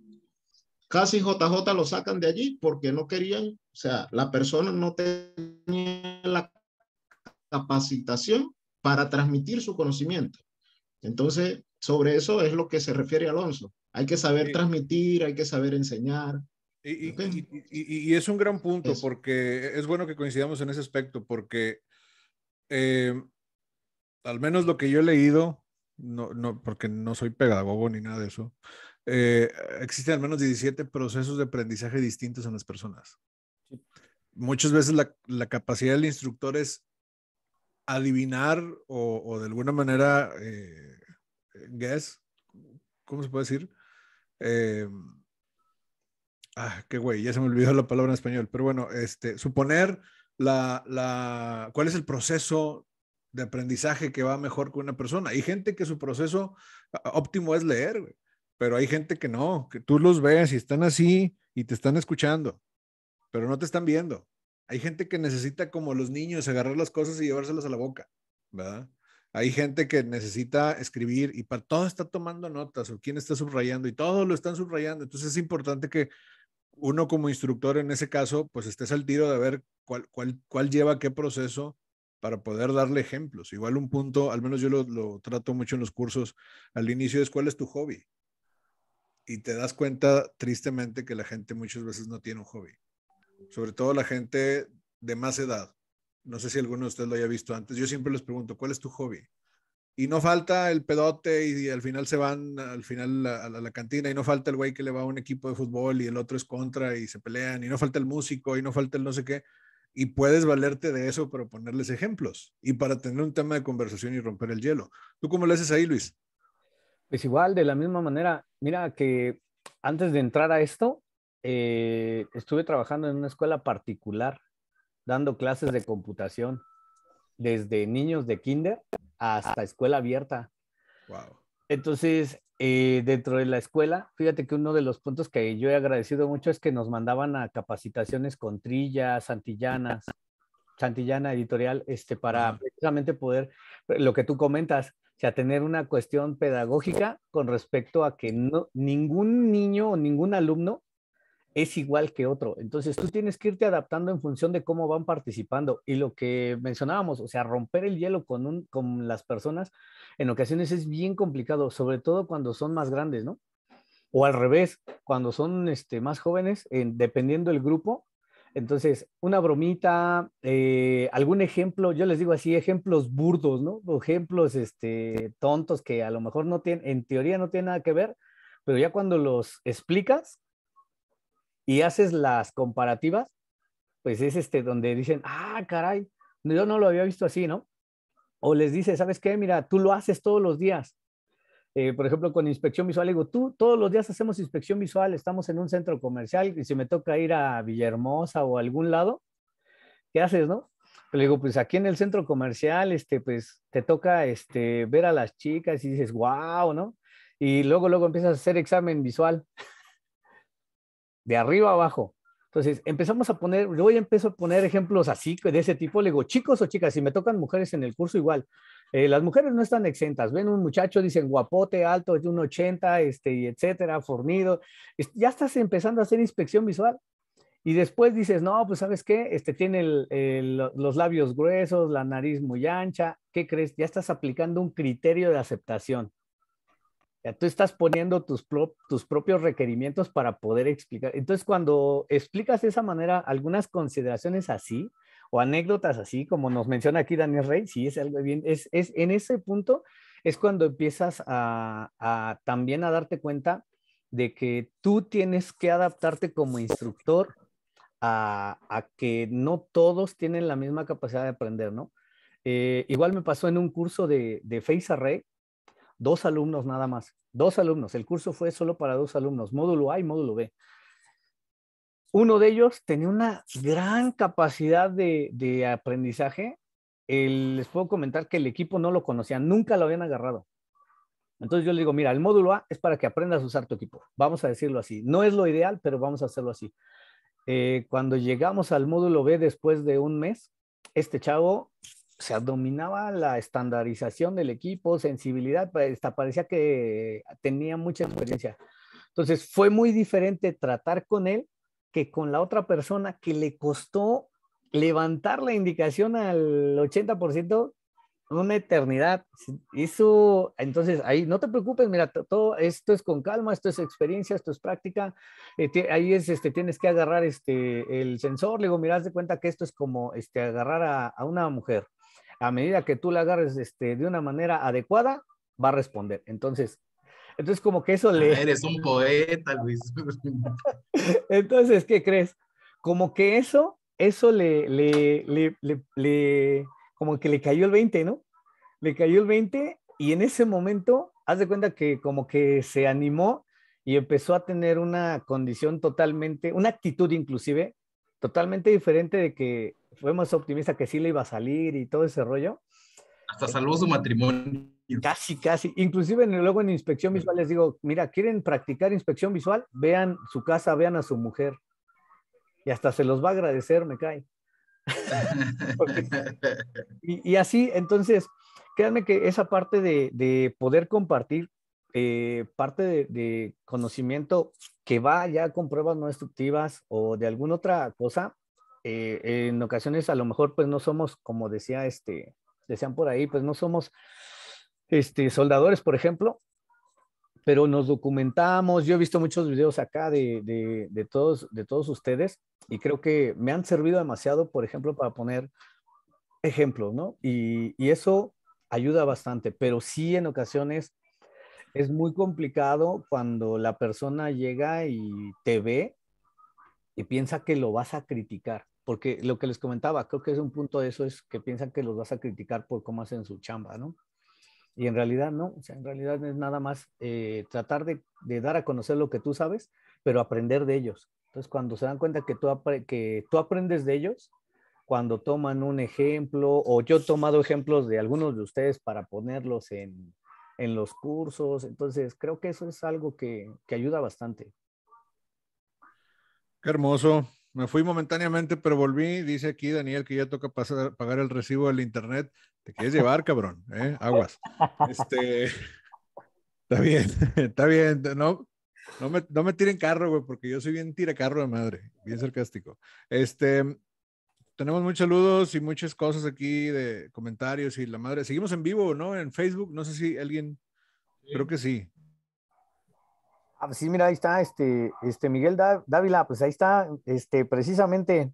Casi J J lo sacan de allí porque no querían, o sea, la persona no tenía la capacitación para transmitir su conocimiento. Entonces, sobre eso es lo que se refiere Alonso. Hay que saber Sí. transmitir, hay que saber enseñar. Y, y, Okay. y, y, y es un gran punto, Eso. porque es bueno que coincidamos en ese aspecto, porque eh, al menos lo que yo he leído, no, no, porque no soy pedagogo ni nada de eso, eh, existen al menos diecisiete procesos de aprendizaje distintos en las personas. Sí. Muchas veces la, la capacidad del instructor es adivinar o, o de alguna manera, eh, guess, ¿cómo se puede decir? Eh, ah, qué güey, ya se me olvidó la palabra en español, pero bueno, este, suponer la, la, cuál es el proceso de aprendizaje que va mejor con una persona. Hay gente que su proceso óptimo es leer, güey, pero hay gente que no, que tú los ves y están así y te están escuchando, pero no te están viendo. Hay gente que necesita, como los niños, agarrar las cosas y llevárselas a la boca, ¿verdad? Hay gente que necesita escribir y para todo está tomando notas o quién está subrayando y todo lo están subrayando. Entonces es importante que uno como instructor en ese caso, pues estés al tiro de ver cuál, cuál, cuál lleva qué proceso para poder darle ejemplos. Igual un punto, al menos yo lo, lo trato mucho en los cursos al inicio, es cuál es tu hobby. Y te das cuenta tristemente que la gente muchas veces no tiene un hobby. Sobre todo la gente de más edad. No sé si alguno de ustedes lo haya visto antes. Yo siempre les pregunto, ¿cuál es tu hobby? Y no falta el pedote y, y al final se van al final a, a, la cantina y no falta el güey que le va a un equipo de fútbol y el otro es contra y se pelean y no falta el músico y no falta el no sé qué. Y puedes valerte de eso para ponerles ejemplos y para tener un tema de conversación y romper el hielo. ¿Tú cómo lo haces ahí, Luis? Pues igual, de la misma manera, mira que antes de entrar a esto, eh, estuve trabajando en una escuela particular, dando clases de computación, desde niños de kinder hasta escuela abierta. Wow. Entonces, eh, dentro de la escuela, fíjate que uno de los puntos que yo he agradecido mucho es que nos mandaban a capacitaciones con Trilla, Santillanas, Santillana Editorial, este, para Ajá. precisamente poder, lo que tú comentas, o sea, tener una cuestión pedagógica con respecto a que no, ningún niño o ningún alumno es igual que otro. Entonces tú tienes que irte adaptando en función de cómo van participando. Y lo que mencionábamos, o sea, romper el hielo con, un, con las personas en ocasiones es bien complicado, sobre todo cuando son más grandes, ¿no? O al revés, cuando son este, más jóvenes, eh, dependiendo del grupo. Entonces, una bromita, eh, algún ejemplo, yo les digo así, ejemplos burdos, ¿no? O ejemplos este, tontos que a lo mejor no tienen, en teoría no tienen nada que ver, pero ya cuando los explicas y haces las comparativas, pues es este donde dicen, ah, caray, yo no lo había visto así, ¿no? O les dice, ¿sabes qué? Mira, tú lo haces todos los días. Eh, por ejemplo, con inspección visual, digo, tú todos los días hacemos inspección visual, estamos en un centro comercial y si me toca ir a Villahermosa o a algún lado, ¿qué haces, no? Le digo, pues aquí en el centro comercial, este, pues te toca este, ver a las chicas y dices, wow, ¿no? Y luego, luego empiezas a hacer examen visual de arriba a abajo. Entonces empezamos a poner, yo ya empiezo a poner ejemplos así, de ese tipo, le digo, chicos o chicas, si me tocan mujeres en el curso igual, eh, las mujeres no están exentas, ven un muchacho, dicen guapote, alto, de un ochenta, este, etcétera, fornido, ya estás empezando a hacer inspección visual. Y después dices, no, pues ¿sabes qué? Este tiene el, el, los labios gruesos, la nariz muy ancha, ¿qué crees? Ya estás aplicando un criterio de aceptación. Ya tú estás poniendo tus, pro, tus propios requerimientos para poder explicar. Entonces, cuando explicas de esa manera algunas consideraciones así o anécdotas así, como nos menciona aquí Daniel Rey, sí es algo bien, es, es en ese punto es cuando empiezas a, a también a darte cuenta de que tú tienes que adaptarte como instructor a, a que no todos tienen la misma capacidad de aprender, ¿no? Eh, igual me pasó en un curso de, de Face Array, dos alumnos nada más, dos alumnos. El curso fue solo para dos alumnos, módulo A y módulo B. Uno de ellos tenía una gran capacidad de, de aprendizaje. El, les puedo comentar que el equipo no lo conocía, nunca lo habían agarrado. Entonces yo le digo, mira, el módulo A es para que aprendas a usar tu equipo. Vamos a decirlo así. No es lo ideal, pero vamos a hacerlo así. Eh, cuando llegamos al módulo B después de un mes, este chavo se dominaba la estandarización del equipo, sensibilidad, hasta parecía que tenía mucha experiencia. Entonces fue muy diferente tratar con él que con la otra persona que le costó levantar la indicación al ochenta por ciento, una eternidad. Hizo, entonces ahí no te preocupes, mira, todo esto es con calma, esto es experiencia, esto es práctica. Eh, ahí es, este, tienes que agarrar este, el sensor. Le digo, mira, haz de cuenta que esto es como este, agarrar a, a una mujer. A medida que tú la agarres este, de una manera adecuada, va a responder. Entonces, entonces como que eso le... Ah, eres un poeta, Luis. Entonces, ¿qué crees? Como que eso, eso le, le, le, le, le, como que le cayó el veinte, ¿no? Le cayó el veinte y en ese momento, haz de cuenta que como que se animó y empezó a tener una condición totalmente, una actitud inclusive, totalmente diferente de que fue más optimista que sí le iba a salir y todo ese rollo. Hasta salvó su matrimonio. Casi, casi. Inclusive en, luego en inspección visual les digo, mira, ¿quieren practicar inspección visual? Vean su casa, vean a su mujer. Y hasta se los va a agradecer, me cae. Porque, y, y así, entonces, créanme que esa parte de, de poder compartir, eh, parte de, de conocimiento que va ya con pruebas no destructivas o de alguna otra cosa, eh, en ocasiones a lo mejor pues no somos, como decía este, decían por ahí, pues no somos este, soldadores, por ejemplo, pero nos documentamos. Yo he visto muchos videos acá de, de, de, todos, de todos ustedes y creo que me han servido demasiado, por ejemplo, para poner ejemplos, ¿no? Y, y eso ayuda bastante, pero sí en ocasiones es muy complicado cuando la persona llega y te ve y piensa que lo vas a criticar, porque lo que les comentaba, creo que es un punto de eso, es que piensan que los vas a criticar por cómo hacen su chamba, ¿no? Y en realidad no, o sea, en realidad es nada más eh, tratar de, de dar a conocer lo que tú sabes, pero aprender de ellos. Entonces, cuando se dan cuenta que tú, que tú aprendes de ellos, cuando toman un ejemplo, o yo he tomado ejemplos de algunos de ustedes para ponerlos en, en los cursos, entonces creo que eso es algo que, que ayuda bastante. Qué hermoso. Me fui momentáneamente, pero volví. Dice aquí Daniel que ya toca pasar, pagar el recibo del internet. Te quieres llevar, cabrón, ¿eh? Aguas. Este, está bien, está bien. No, no me, no me tiren carro, güey, porque yo soy bien tiracarro de madre, bien sarcástico. Este, tenemos muchos saludos y muchas cosas aquí de comentarios y la madre. Seguimos en vivo, ¿no? En Facebook. No sé si alguien, sí. Creo que sí. Ah, sí, mira, ahí está, este, este Miguel Dávila, pues ahí está, este, precisamente.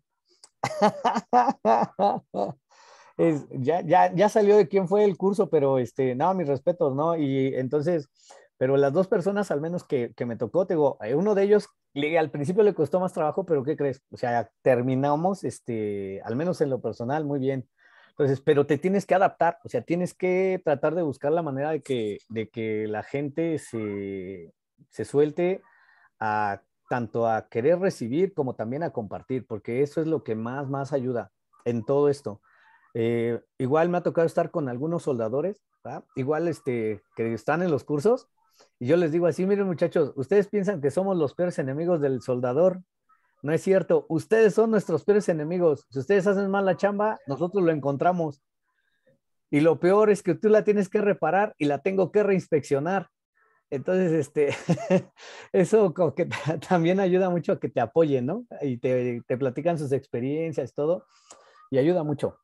es, ya, ya, ya salió de quién fue el curso, pero este, no, mis respetos, ¿no? Y entonces, pero las dos personas al menos que, que me tocó, te digo, uno de ellos le, al principio le costó más trabajo, pero ¿qué crees? O sea, terminamos, este, al menos en lo personal, muy bien. Entonces, pero te tienes que adaptar, o sea, tienes que tratar de buscar la manera de que, de que la gente se se suelte a tanto a querer recibir como también a compartir, porque eso es lo que más, más ayuda en todo esto. Eh, igual me ha tocado estar con algunos soldadores, ¿verdad? Igual este, que están en los cursos, y yo les digo así, miren muchachos, ustedes piensan que somos los peores enemigos del soldador. No es cierto, ustedes son nuestros peores enemigos. Si ustedes hacen mal la chamba, nosotros lo encontramos. Y lo peor es que tú la tienes que reparar y la tengo que reinspeccionar. Entonces, este, eso como que también ayuda mucho a que te apoyen, ¿no? Y te, te platican sus experiencias, todo, y ayuda mucho.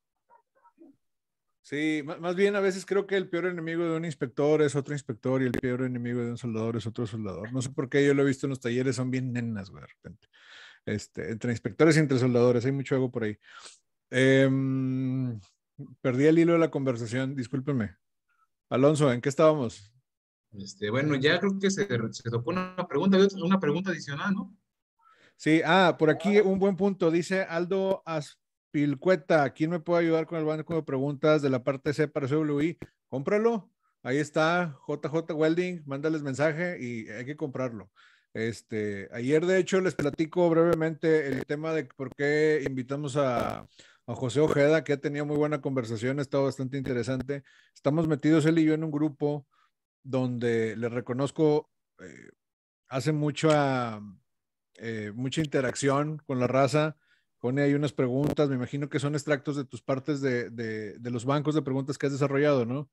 Sí, más bien a veces creo que el peor enemigo de un inspector es otro inspector y el peor enemigo de un soldador es otro soldador. No sé por qué, yo lo he visto en los talleres, son bien nenas, güey, de repente. Este, entre inspectores y entre soldadores, hay mucho ego por ahí. Eh, perdí el hilo de la conversación, discúlpenme. Alonso, ¿en qué estábamos? Este, bueno, ya creo que se, se tocó una pregunta, una pregunta adicional, ¿no? Sí, ah, por aquí un buen punto, dice Aldo Aspilcueta, ¿quién me puede ayudar con el banco de preguntas de la parte C para C W I? Cómpralo, ahí está, J J Welding, mándales mensaje y hay que comprarlo. Este, ayer de hecho les platico brevemente el tema de por qué invitamos a, a José Ojeda, que ha tenido muy buena conversación, ha estado bastante interesante. Estamos metidos él y yo en un grupo donde le reconozco, eh, hace mucha, eh, mucha interacción con la raza, pone ahí unas preguntas, me imagino que son extractos de tus partes de, de, de los bancos de preguntas que has desarrollado, ¿no?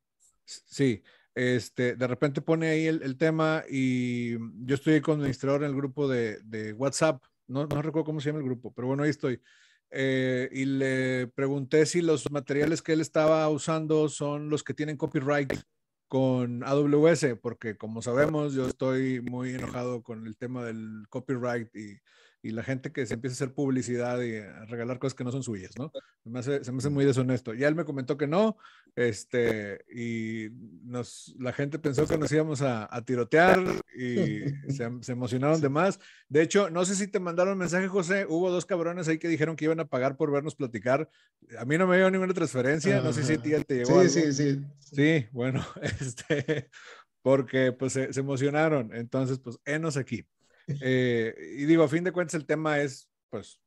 Sí, este, de repente pone ahí el, el tema y yo estoy con el administrador en el grupo de, de WhatsApp, no, no recuerdo cómo se llama el grupo, pero bueno, ahí estoy. Eh, y le pregunté si los materiales que él estaba usando son los que tienen copyright con A W S, porque como sabemos, yo estoy muy enojado con el tema del copyright y, y la gente que se empieza a hacer publicidad y a regalar cosas que no son suyas, ¿no? Se me hace, se me hace muy deshonesto. Ya él me comentó que no, este, y nos, la gente pensó que nos íbamos a, a tirotear y se, se emocionaron de más. De hecho, no sé si te mandaron mensaje, José, hubo dos cabrones ahí que dijeron que iban a pagar por vernos platicar. A mí no me llegó ninguna transferencia, no sé si a ti ya te llegó Sí, algo. sí, sí. Sí, bueno, este, porque pues se, se emocionaron, entonces pues enos aquí. Eh, y digo, a fin de cuentas el tema es pues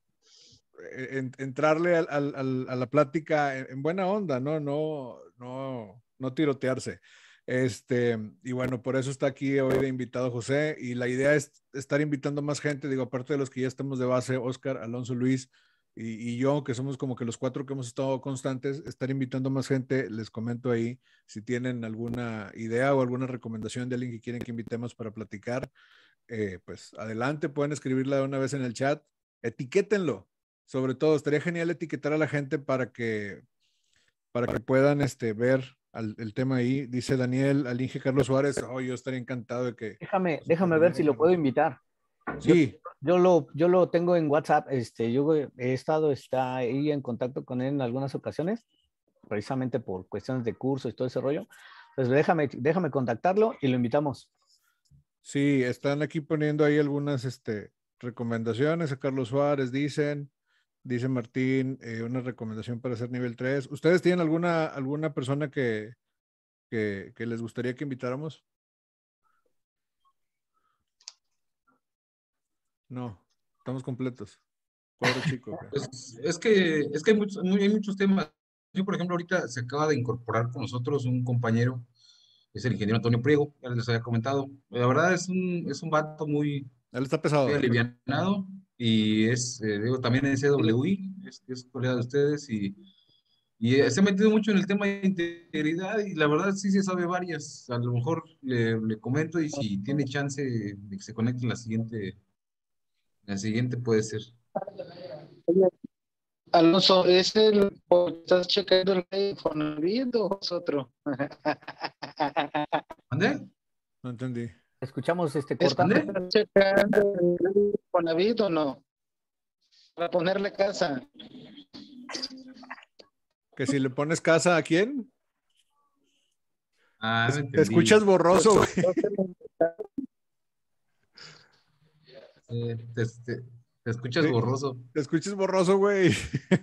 en, entrarle al, al, a la plática en, en, buena onda, ¿no? No, no, no tirotearse. Este, y bueno, por eso está aquí hoy de invitado José, y la idea es estar invitando más gente, digo, aparte de los que ya estamos de base, Oscar, Alonso, Luis y, y yo, que somos como que los cuatro que hemos estado constantes, estar invitando más gente. Les comento ahí, si tienen alguna idea o alguna recomendación de alguien que quieren que invitemos para platicar, eh, pues adelante, pueden escribirla de una vez en el chat, etiquétenlo. Sobre todo, estaría genial etiquetar a la gente para que, para que puedan este, ver al, el tema ahí. Dice Daniel, al Inge Carlos Suárez, oh, yo estaría encantado de que... Déjame, déjame ver si lo puedo invitar. Sí. Yo, yo, lo, yo lo tengo en WhatsApp, este, yo he estado está ahí en contacto con él en algunas ocasiones, precisamente por cuestiones de curso y todo ese rollo. Entonces déjame, déjame contactarlo y lo invitamos. Sí, están aquí poniendo ahí algunas este, recomendaciones. A Carlos Suárez dicen... Dice Martín, eh, una recomendación para hacer nivel tres. ¿Ustedes tienen alguna, alguna persona que, que, que les gustaría que invitáramos? No, estamos completos. Cuadro chico. Pues, es que, es que hay muchos, muy- hay muchos temas. Yo, por ejemplo, ahorita se acaba de incorporar con nosotros un compañero, es el ingeniero Antonio Priego, ya les había comentado. La verdad es un, es un vato muy, Él está muy pesado. alivianado y es, eh, digo, también en C W I, es, es colega de ustedes y, y eh, se ha metido mucho en el tema de integridad y la verdad sí se sabe varias. A lo mejor le, le comento y si tiene chance de que se conecte en la siguiente, en la siguiente puede ser. Alonso, ¿es el o estás checando el Infonavit o es otro? ¿Mande? No entendí. Escuchamos este ¿Es corta. ¿Mande? ¿Estás checando el Infonavit o no? Para ponerle casa. Que si le pones casa a quién, Ah, me te entendí. escuchas borroso, güey. Eh, te, te- te escuchas Sí, borroso. te escuchas borroso, güey.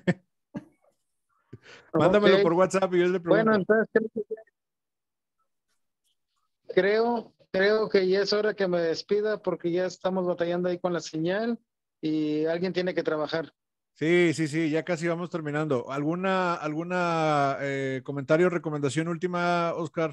Mándamelo Ok. por WhatsApp y yo le Bueno, pregunto. entonces creo, creo que ya es hora que me despida porque ya estamos batallando ahí con la señal y alguien tiene que trabajar. Sí, sí, sí, ya casi vamos terminando. ¿Alguna, alguna eh, comentario, recomendación última, Oscar?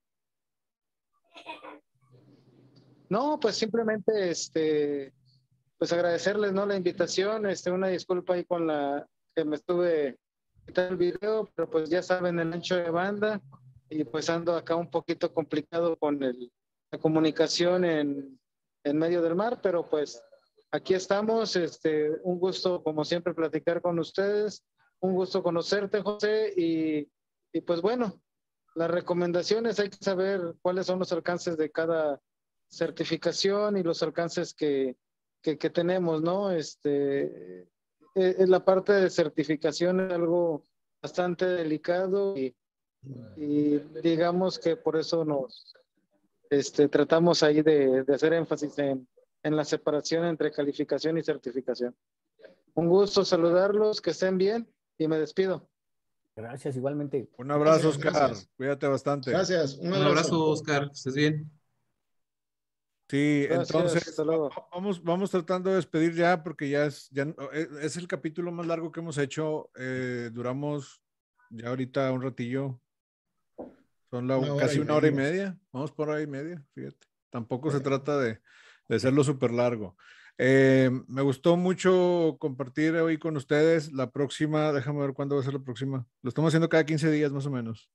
No, pues simplemente este, pues agradecerles, ¿no? La invitación, este, una disculpa ahí con la que me estuve quitando el video, pero pues ya saben el ancho de banda y pues ando acá un poquito complicado con el, la comunicación en, en medio del mar, pero pues aquí estamos, este, un gusto como siempre platicar con ustedes, un gusto conocerte, José, y, y pues bueno, las recomendaciones hay que saber cuáles son los alcances de cada certificación y los alcances que, que, que tenemos, ¿no? Este, eh, la parte de certificación es algo bastante delicado y, y digamos que por eso nos este, tratamos ahí de, de hacer énfasis en, en la separación entre calificación y certificación. Un gusto saludarlos, que estén bien y me despido. Gracias, igualmente. Un abrazo, Gracias, Oscar. gracias. Cuídate bastante. Gracias, un Un abrazo. abrazo, Oscar, que estés bien. Sí, Gracias, entonces hasta luego. va- vamos, vamos tratando de despedir ya porque ya es, ya no- es es el capítulo más largo que hemos hecho. Eh, duramos ya ahorita un ratillo. Son la, Una hora casi y una hora y media. media. Vamos por hora y media, fíjate. Tampoco se Bueno. trata de, de hacerlo súper largo. Eh, me gustó mucho compartir hoy con ustedes. La próxima, déjame ver cuándo va a ser la próxima. Lo estamos haciendo cada quince días más o menos.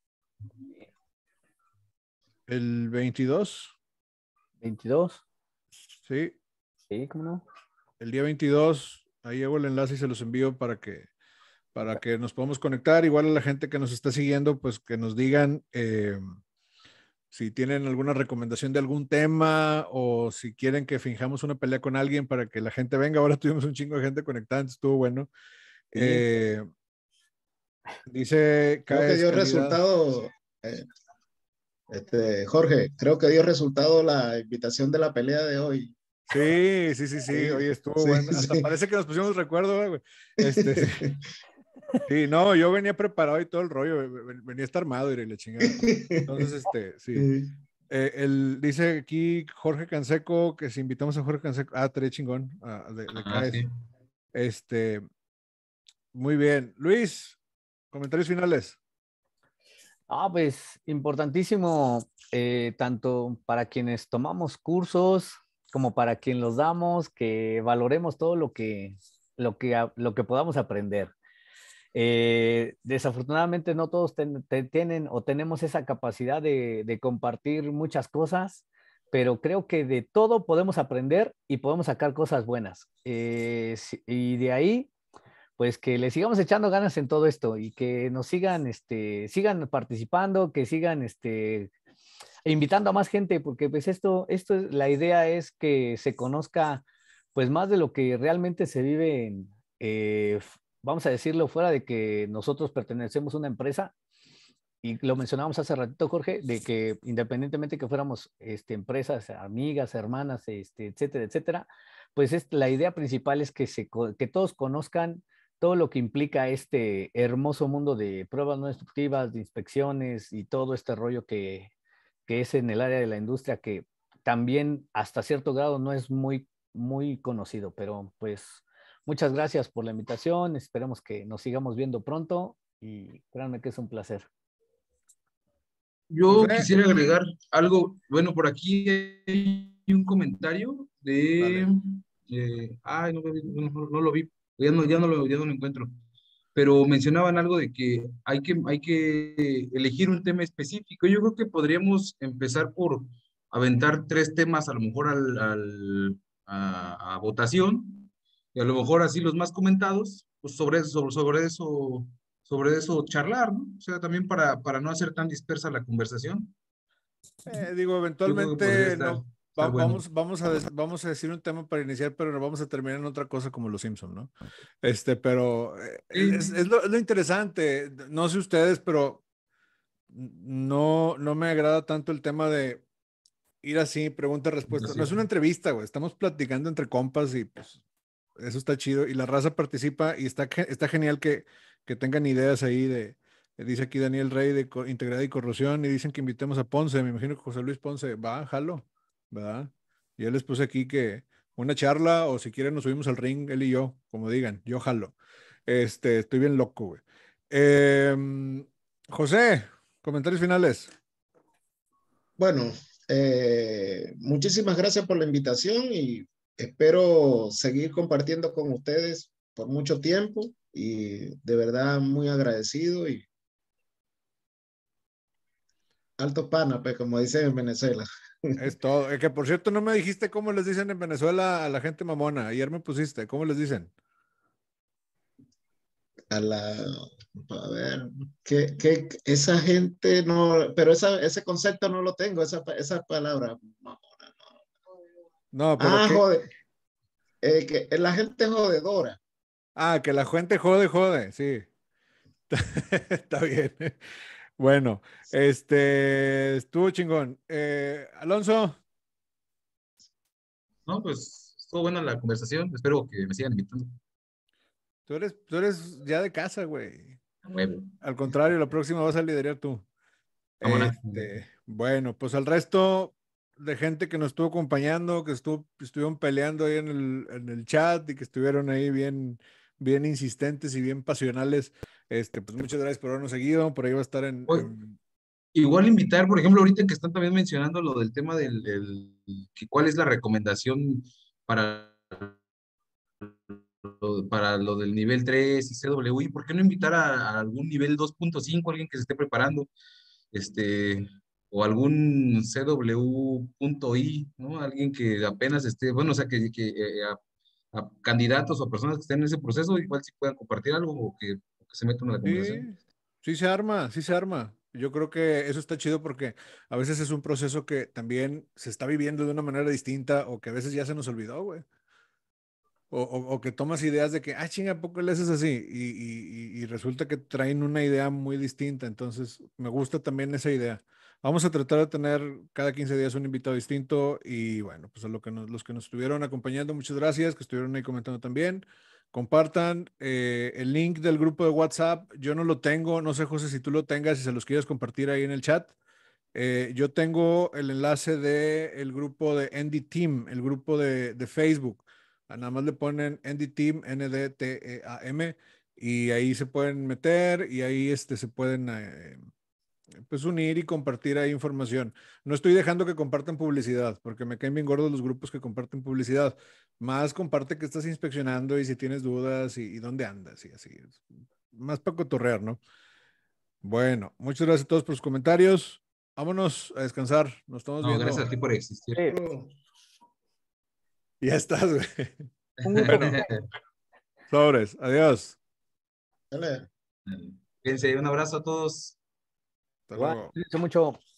El veintidós, veintidós. sí. Sí, ¿cómo no? El día veintidós, ahí hago el enlace y se los envío para que, para que nos podamos conectar. Igual a la gente que nos está siguiendo, pues que nos digan eh, si tienen alguna recomendación de algún tema o si quieren que finjamos una pelea con alguien para que la gente venga. Ahora tuvimos un chingo de gente conectada, entonces estuvo bueno. Sí. Eh, dice Creo que Caes dio Calidad. resultado, eh, este, Jorge, creo que dio resultado la invitación de la pelea de hoy. Sí, sí, sí, sí, Sí, oye, estuvo sí, bueno. Hasta sí. parece que nos pusimos recuerdo, güey. Este, sí. Sí, no, yo venía preparado y todo el rollo, ven- venía a estar armado y la chingada. Entonces, este, sí. Sí. Eh, el, dice aquí Jorge Canseco que si invitamos a Jorge Canseco, ah, estaría chingón, ah, de, de Ah, CAES. sí. Este, muy bien. Luis, comentarios finales. Ah, pues importantísimo, eh, tanto para quienes tomamos cursos como para quien los damos, que valoremos todo lo que, lo que, a- lo que podamos aprender. Eh, desafortunadamente no todos ten- te- tienen o tenemos esa capacidad de, de compartir muchas cosas, pero creo que de todo podemos aprender y podemos sacar cosas buenas. Eh, si- y de ahí pues que le sigamos echando ganas en todo esto y que nos sigan, este, sigan participando, que sigan, este, invitando a más gente, porque pues esto, esto es, la idea es que se conozca, pues más de lo que realmente se vive en, eh, vamos a decirlo, fuera de que nosotros pertenecemos a una empresa, y lo mencionábamos hace ratito, Jorge, de que independientemente que fuéramos este, empresas, amigas, hermanas, este, etcétera, etcétera, pues es, la idea principal es que, se, que todos conozcan todo lo que implica este hermoso mundo de pruebas no destructivas, de inspecciones y todo este rollo que, que es en el área de la industria, que también hasta cierto grado no es muy, muy conocido, pero pues muchas gracias por la invitación, esperemos que nos sigamos viendo pronto y créanme que es un placer. Yo José. quisiera agregar algo, bueno, por aquí hay un comentario de, Dale. eh, ay, no, lo vi, no, no- no lo vi, ya no, ya no lo, ya no lo encuentro, pero mencionaban algo de que hay que, hay que elegir un tema específico. Yo creo que podríamos empezar por aventar tres temas a lo mejor al, al- a, a votación, y a lo mejor así los más comentados, pues sobre eso, sobre, sobre eso sobre eso charlar, ¿no? O sea, también para, para no hacer tan dispersa la conversación. Eh, digo, Yo creo que podría eventualmente estar, no, va- estar bueno. vamos, vamos, a, des- vamos a decir un tema para iniciar, pero no vamos a terminar en otra cosa como los Simpson, ¿no? Este, pero eh, es, Sí, es lo, es lo interesante. No sé ustedes, pero no, no me agrada tanto el tema de ir así, pregunta-respuesta. No es una entrevista, güey. Estamos platicando entre compas y pues eso está chido. Y la raza participa y está, ge- está genial que, que tengan ideas ahí de, dice aquí Daniel Rey de co- Integridad y Corrosión y dicen que invitemos a Ponce. Me imagino que José Luis Ponce va, jalo, ¿verdad? Y yo les puse aquí que una charla o si quieren nos subimos al ring, él y yo, como digan, yo jalo. Este, estoy bien loco, güey. Em, José, comentarios finales. Bueno, eh, muchísimas gracias por la invitación y espero seguir compartiendo con ustedes por mucho tiempo y de verdad muy agradecido y altos panas, pues como dicen en Venezuela. Es todo. Eh, que por cierto, no me dijiste cómo les dicen en Venezuela a la gente mamona. Ayer me pusiste. ¿Cómo les dicen? A la, a ver, que, que esa gente no, pero esa, ese concepto no lo tengo, esa, esa palabra. No, pero Ah, ¿qué? joder, eh, que la gente es jodedora. Ah, que la gente jode, jode. Sí. Está bien. Bueno, este estuvo chingón. Eh, Alonso, no, pues estuvo buena la conversación. Espero que me sigan invitando. tú eres, tú eres ya de casa, güey. Huevo. Al contrario, la próxima vas a liderar tú. Vámonos. Este, bueno, pues al resto de gente que nos estuvo acompañando, que estuvo, estuvieron peleando ahí en el, en el chat y que estuvieron ahí bien, bien insistentes y bien pasionales, este, pues muchas gracias por habernos seguido. Por ahí va a estar en, Oye, en- igual invitar, por ejemplo, ahorita que están también mencionando lo del tema del, del- que cuál es la recomendación para lo, para lo del nivel tres y C W I, ¿por qué no invitar a, a algún nivel dos punto cinco, alguien que se esté preparando, este, o algún C W punto I, ¿no? Alguien que apenas esté, bueno, o sea, que, que eh, a, a candidatos o personas que estén en ese proceso, igual si puedan compartir algo o que, o que se metan a la conversación. Sí, sí se arma, sí se arma. Yo creo que eso está chido porque a veces es un proceso que también se está viviendo de una manera distinta o que a veces ya se nos olvidó, güey. O, o- o que tomas ideas de que, ah, chinga, ¿a poco le haces así? Y, y- y- y resulta que traen una idea muy distinta. Entonces, me gusta también esa idea. Vamos a tratar de tener cada quince días un invitado distinto. Y bueno, pues a lo que nos- los que nos estuvieron acompañando, muchas gracias, que estuvieron ahí comentando también. Compartan eh, el link del grupo de WhatsApp. Yo no lo tengo, no sé, José, si tú lo tengas y se los quieres compartir ahí en el chat. Eh, yo tengo el enlace del grupo de Andy Team, el grupo de, de Facebook. Ah, nada más le ponen Andy Team, N D T E A M, y ahí se pueden meter y ahí este, se pueden eh, pues unir y compartir ahí información. No estoy dejando que compartan publicidad, porque me caen bien gordos los grupos que comparten publicidad. Más comparte que estás inspeccionando y si tienes dudas y, y dónde andas y así. Más para cotorrear, ¿no? Bueno, muchas gracias a todos por sus comentarios. Vámonos a descansar. Nos estamos No, viendo. gracias a ti por existir. Sí, Ya estás, güey. un gusto. Bueno, sobres. Adiós. Dale. Fíjense, un abrazo a todos. Hasta Igual, luego. cuídense mucho.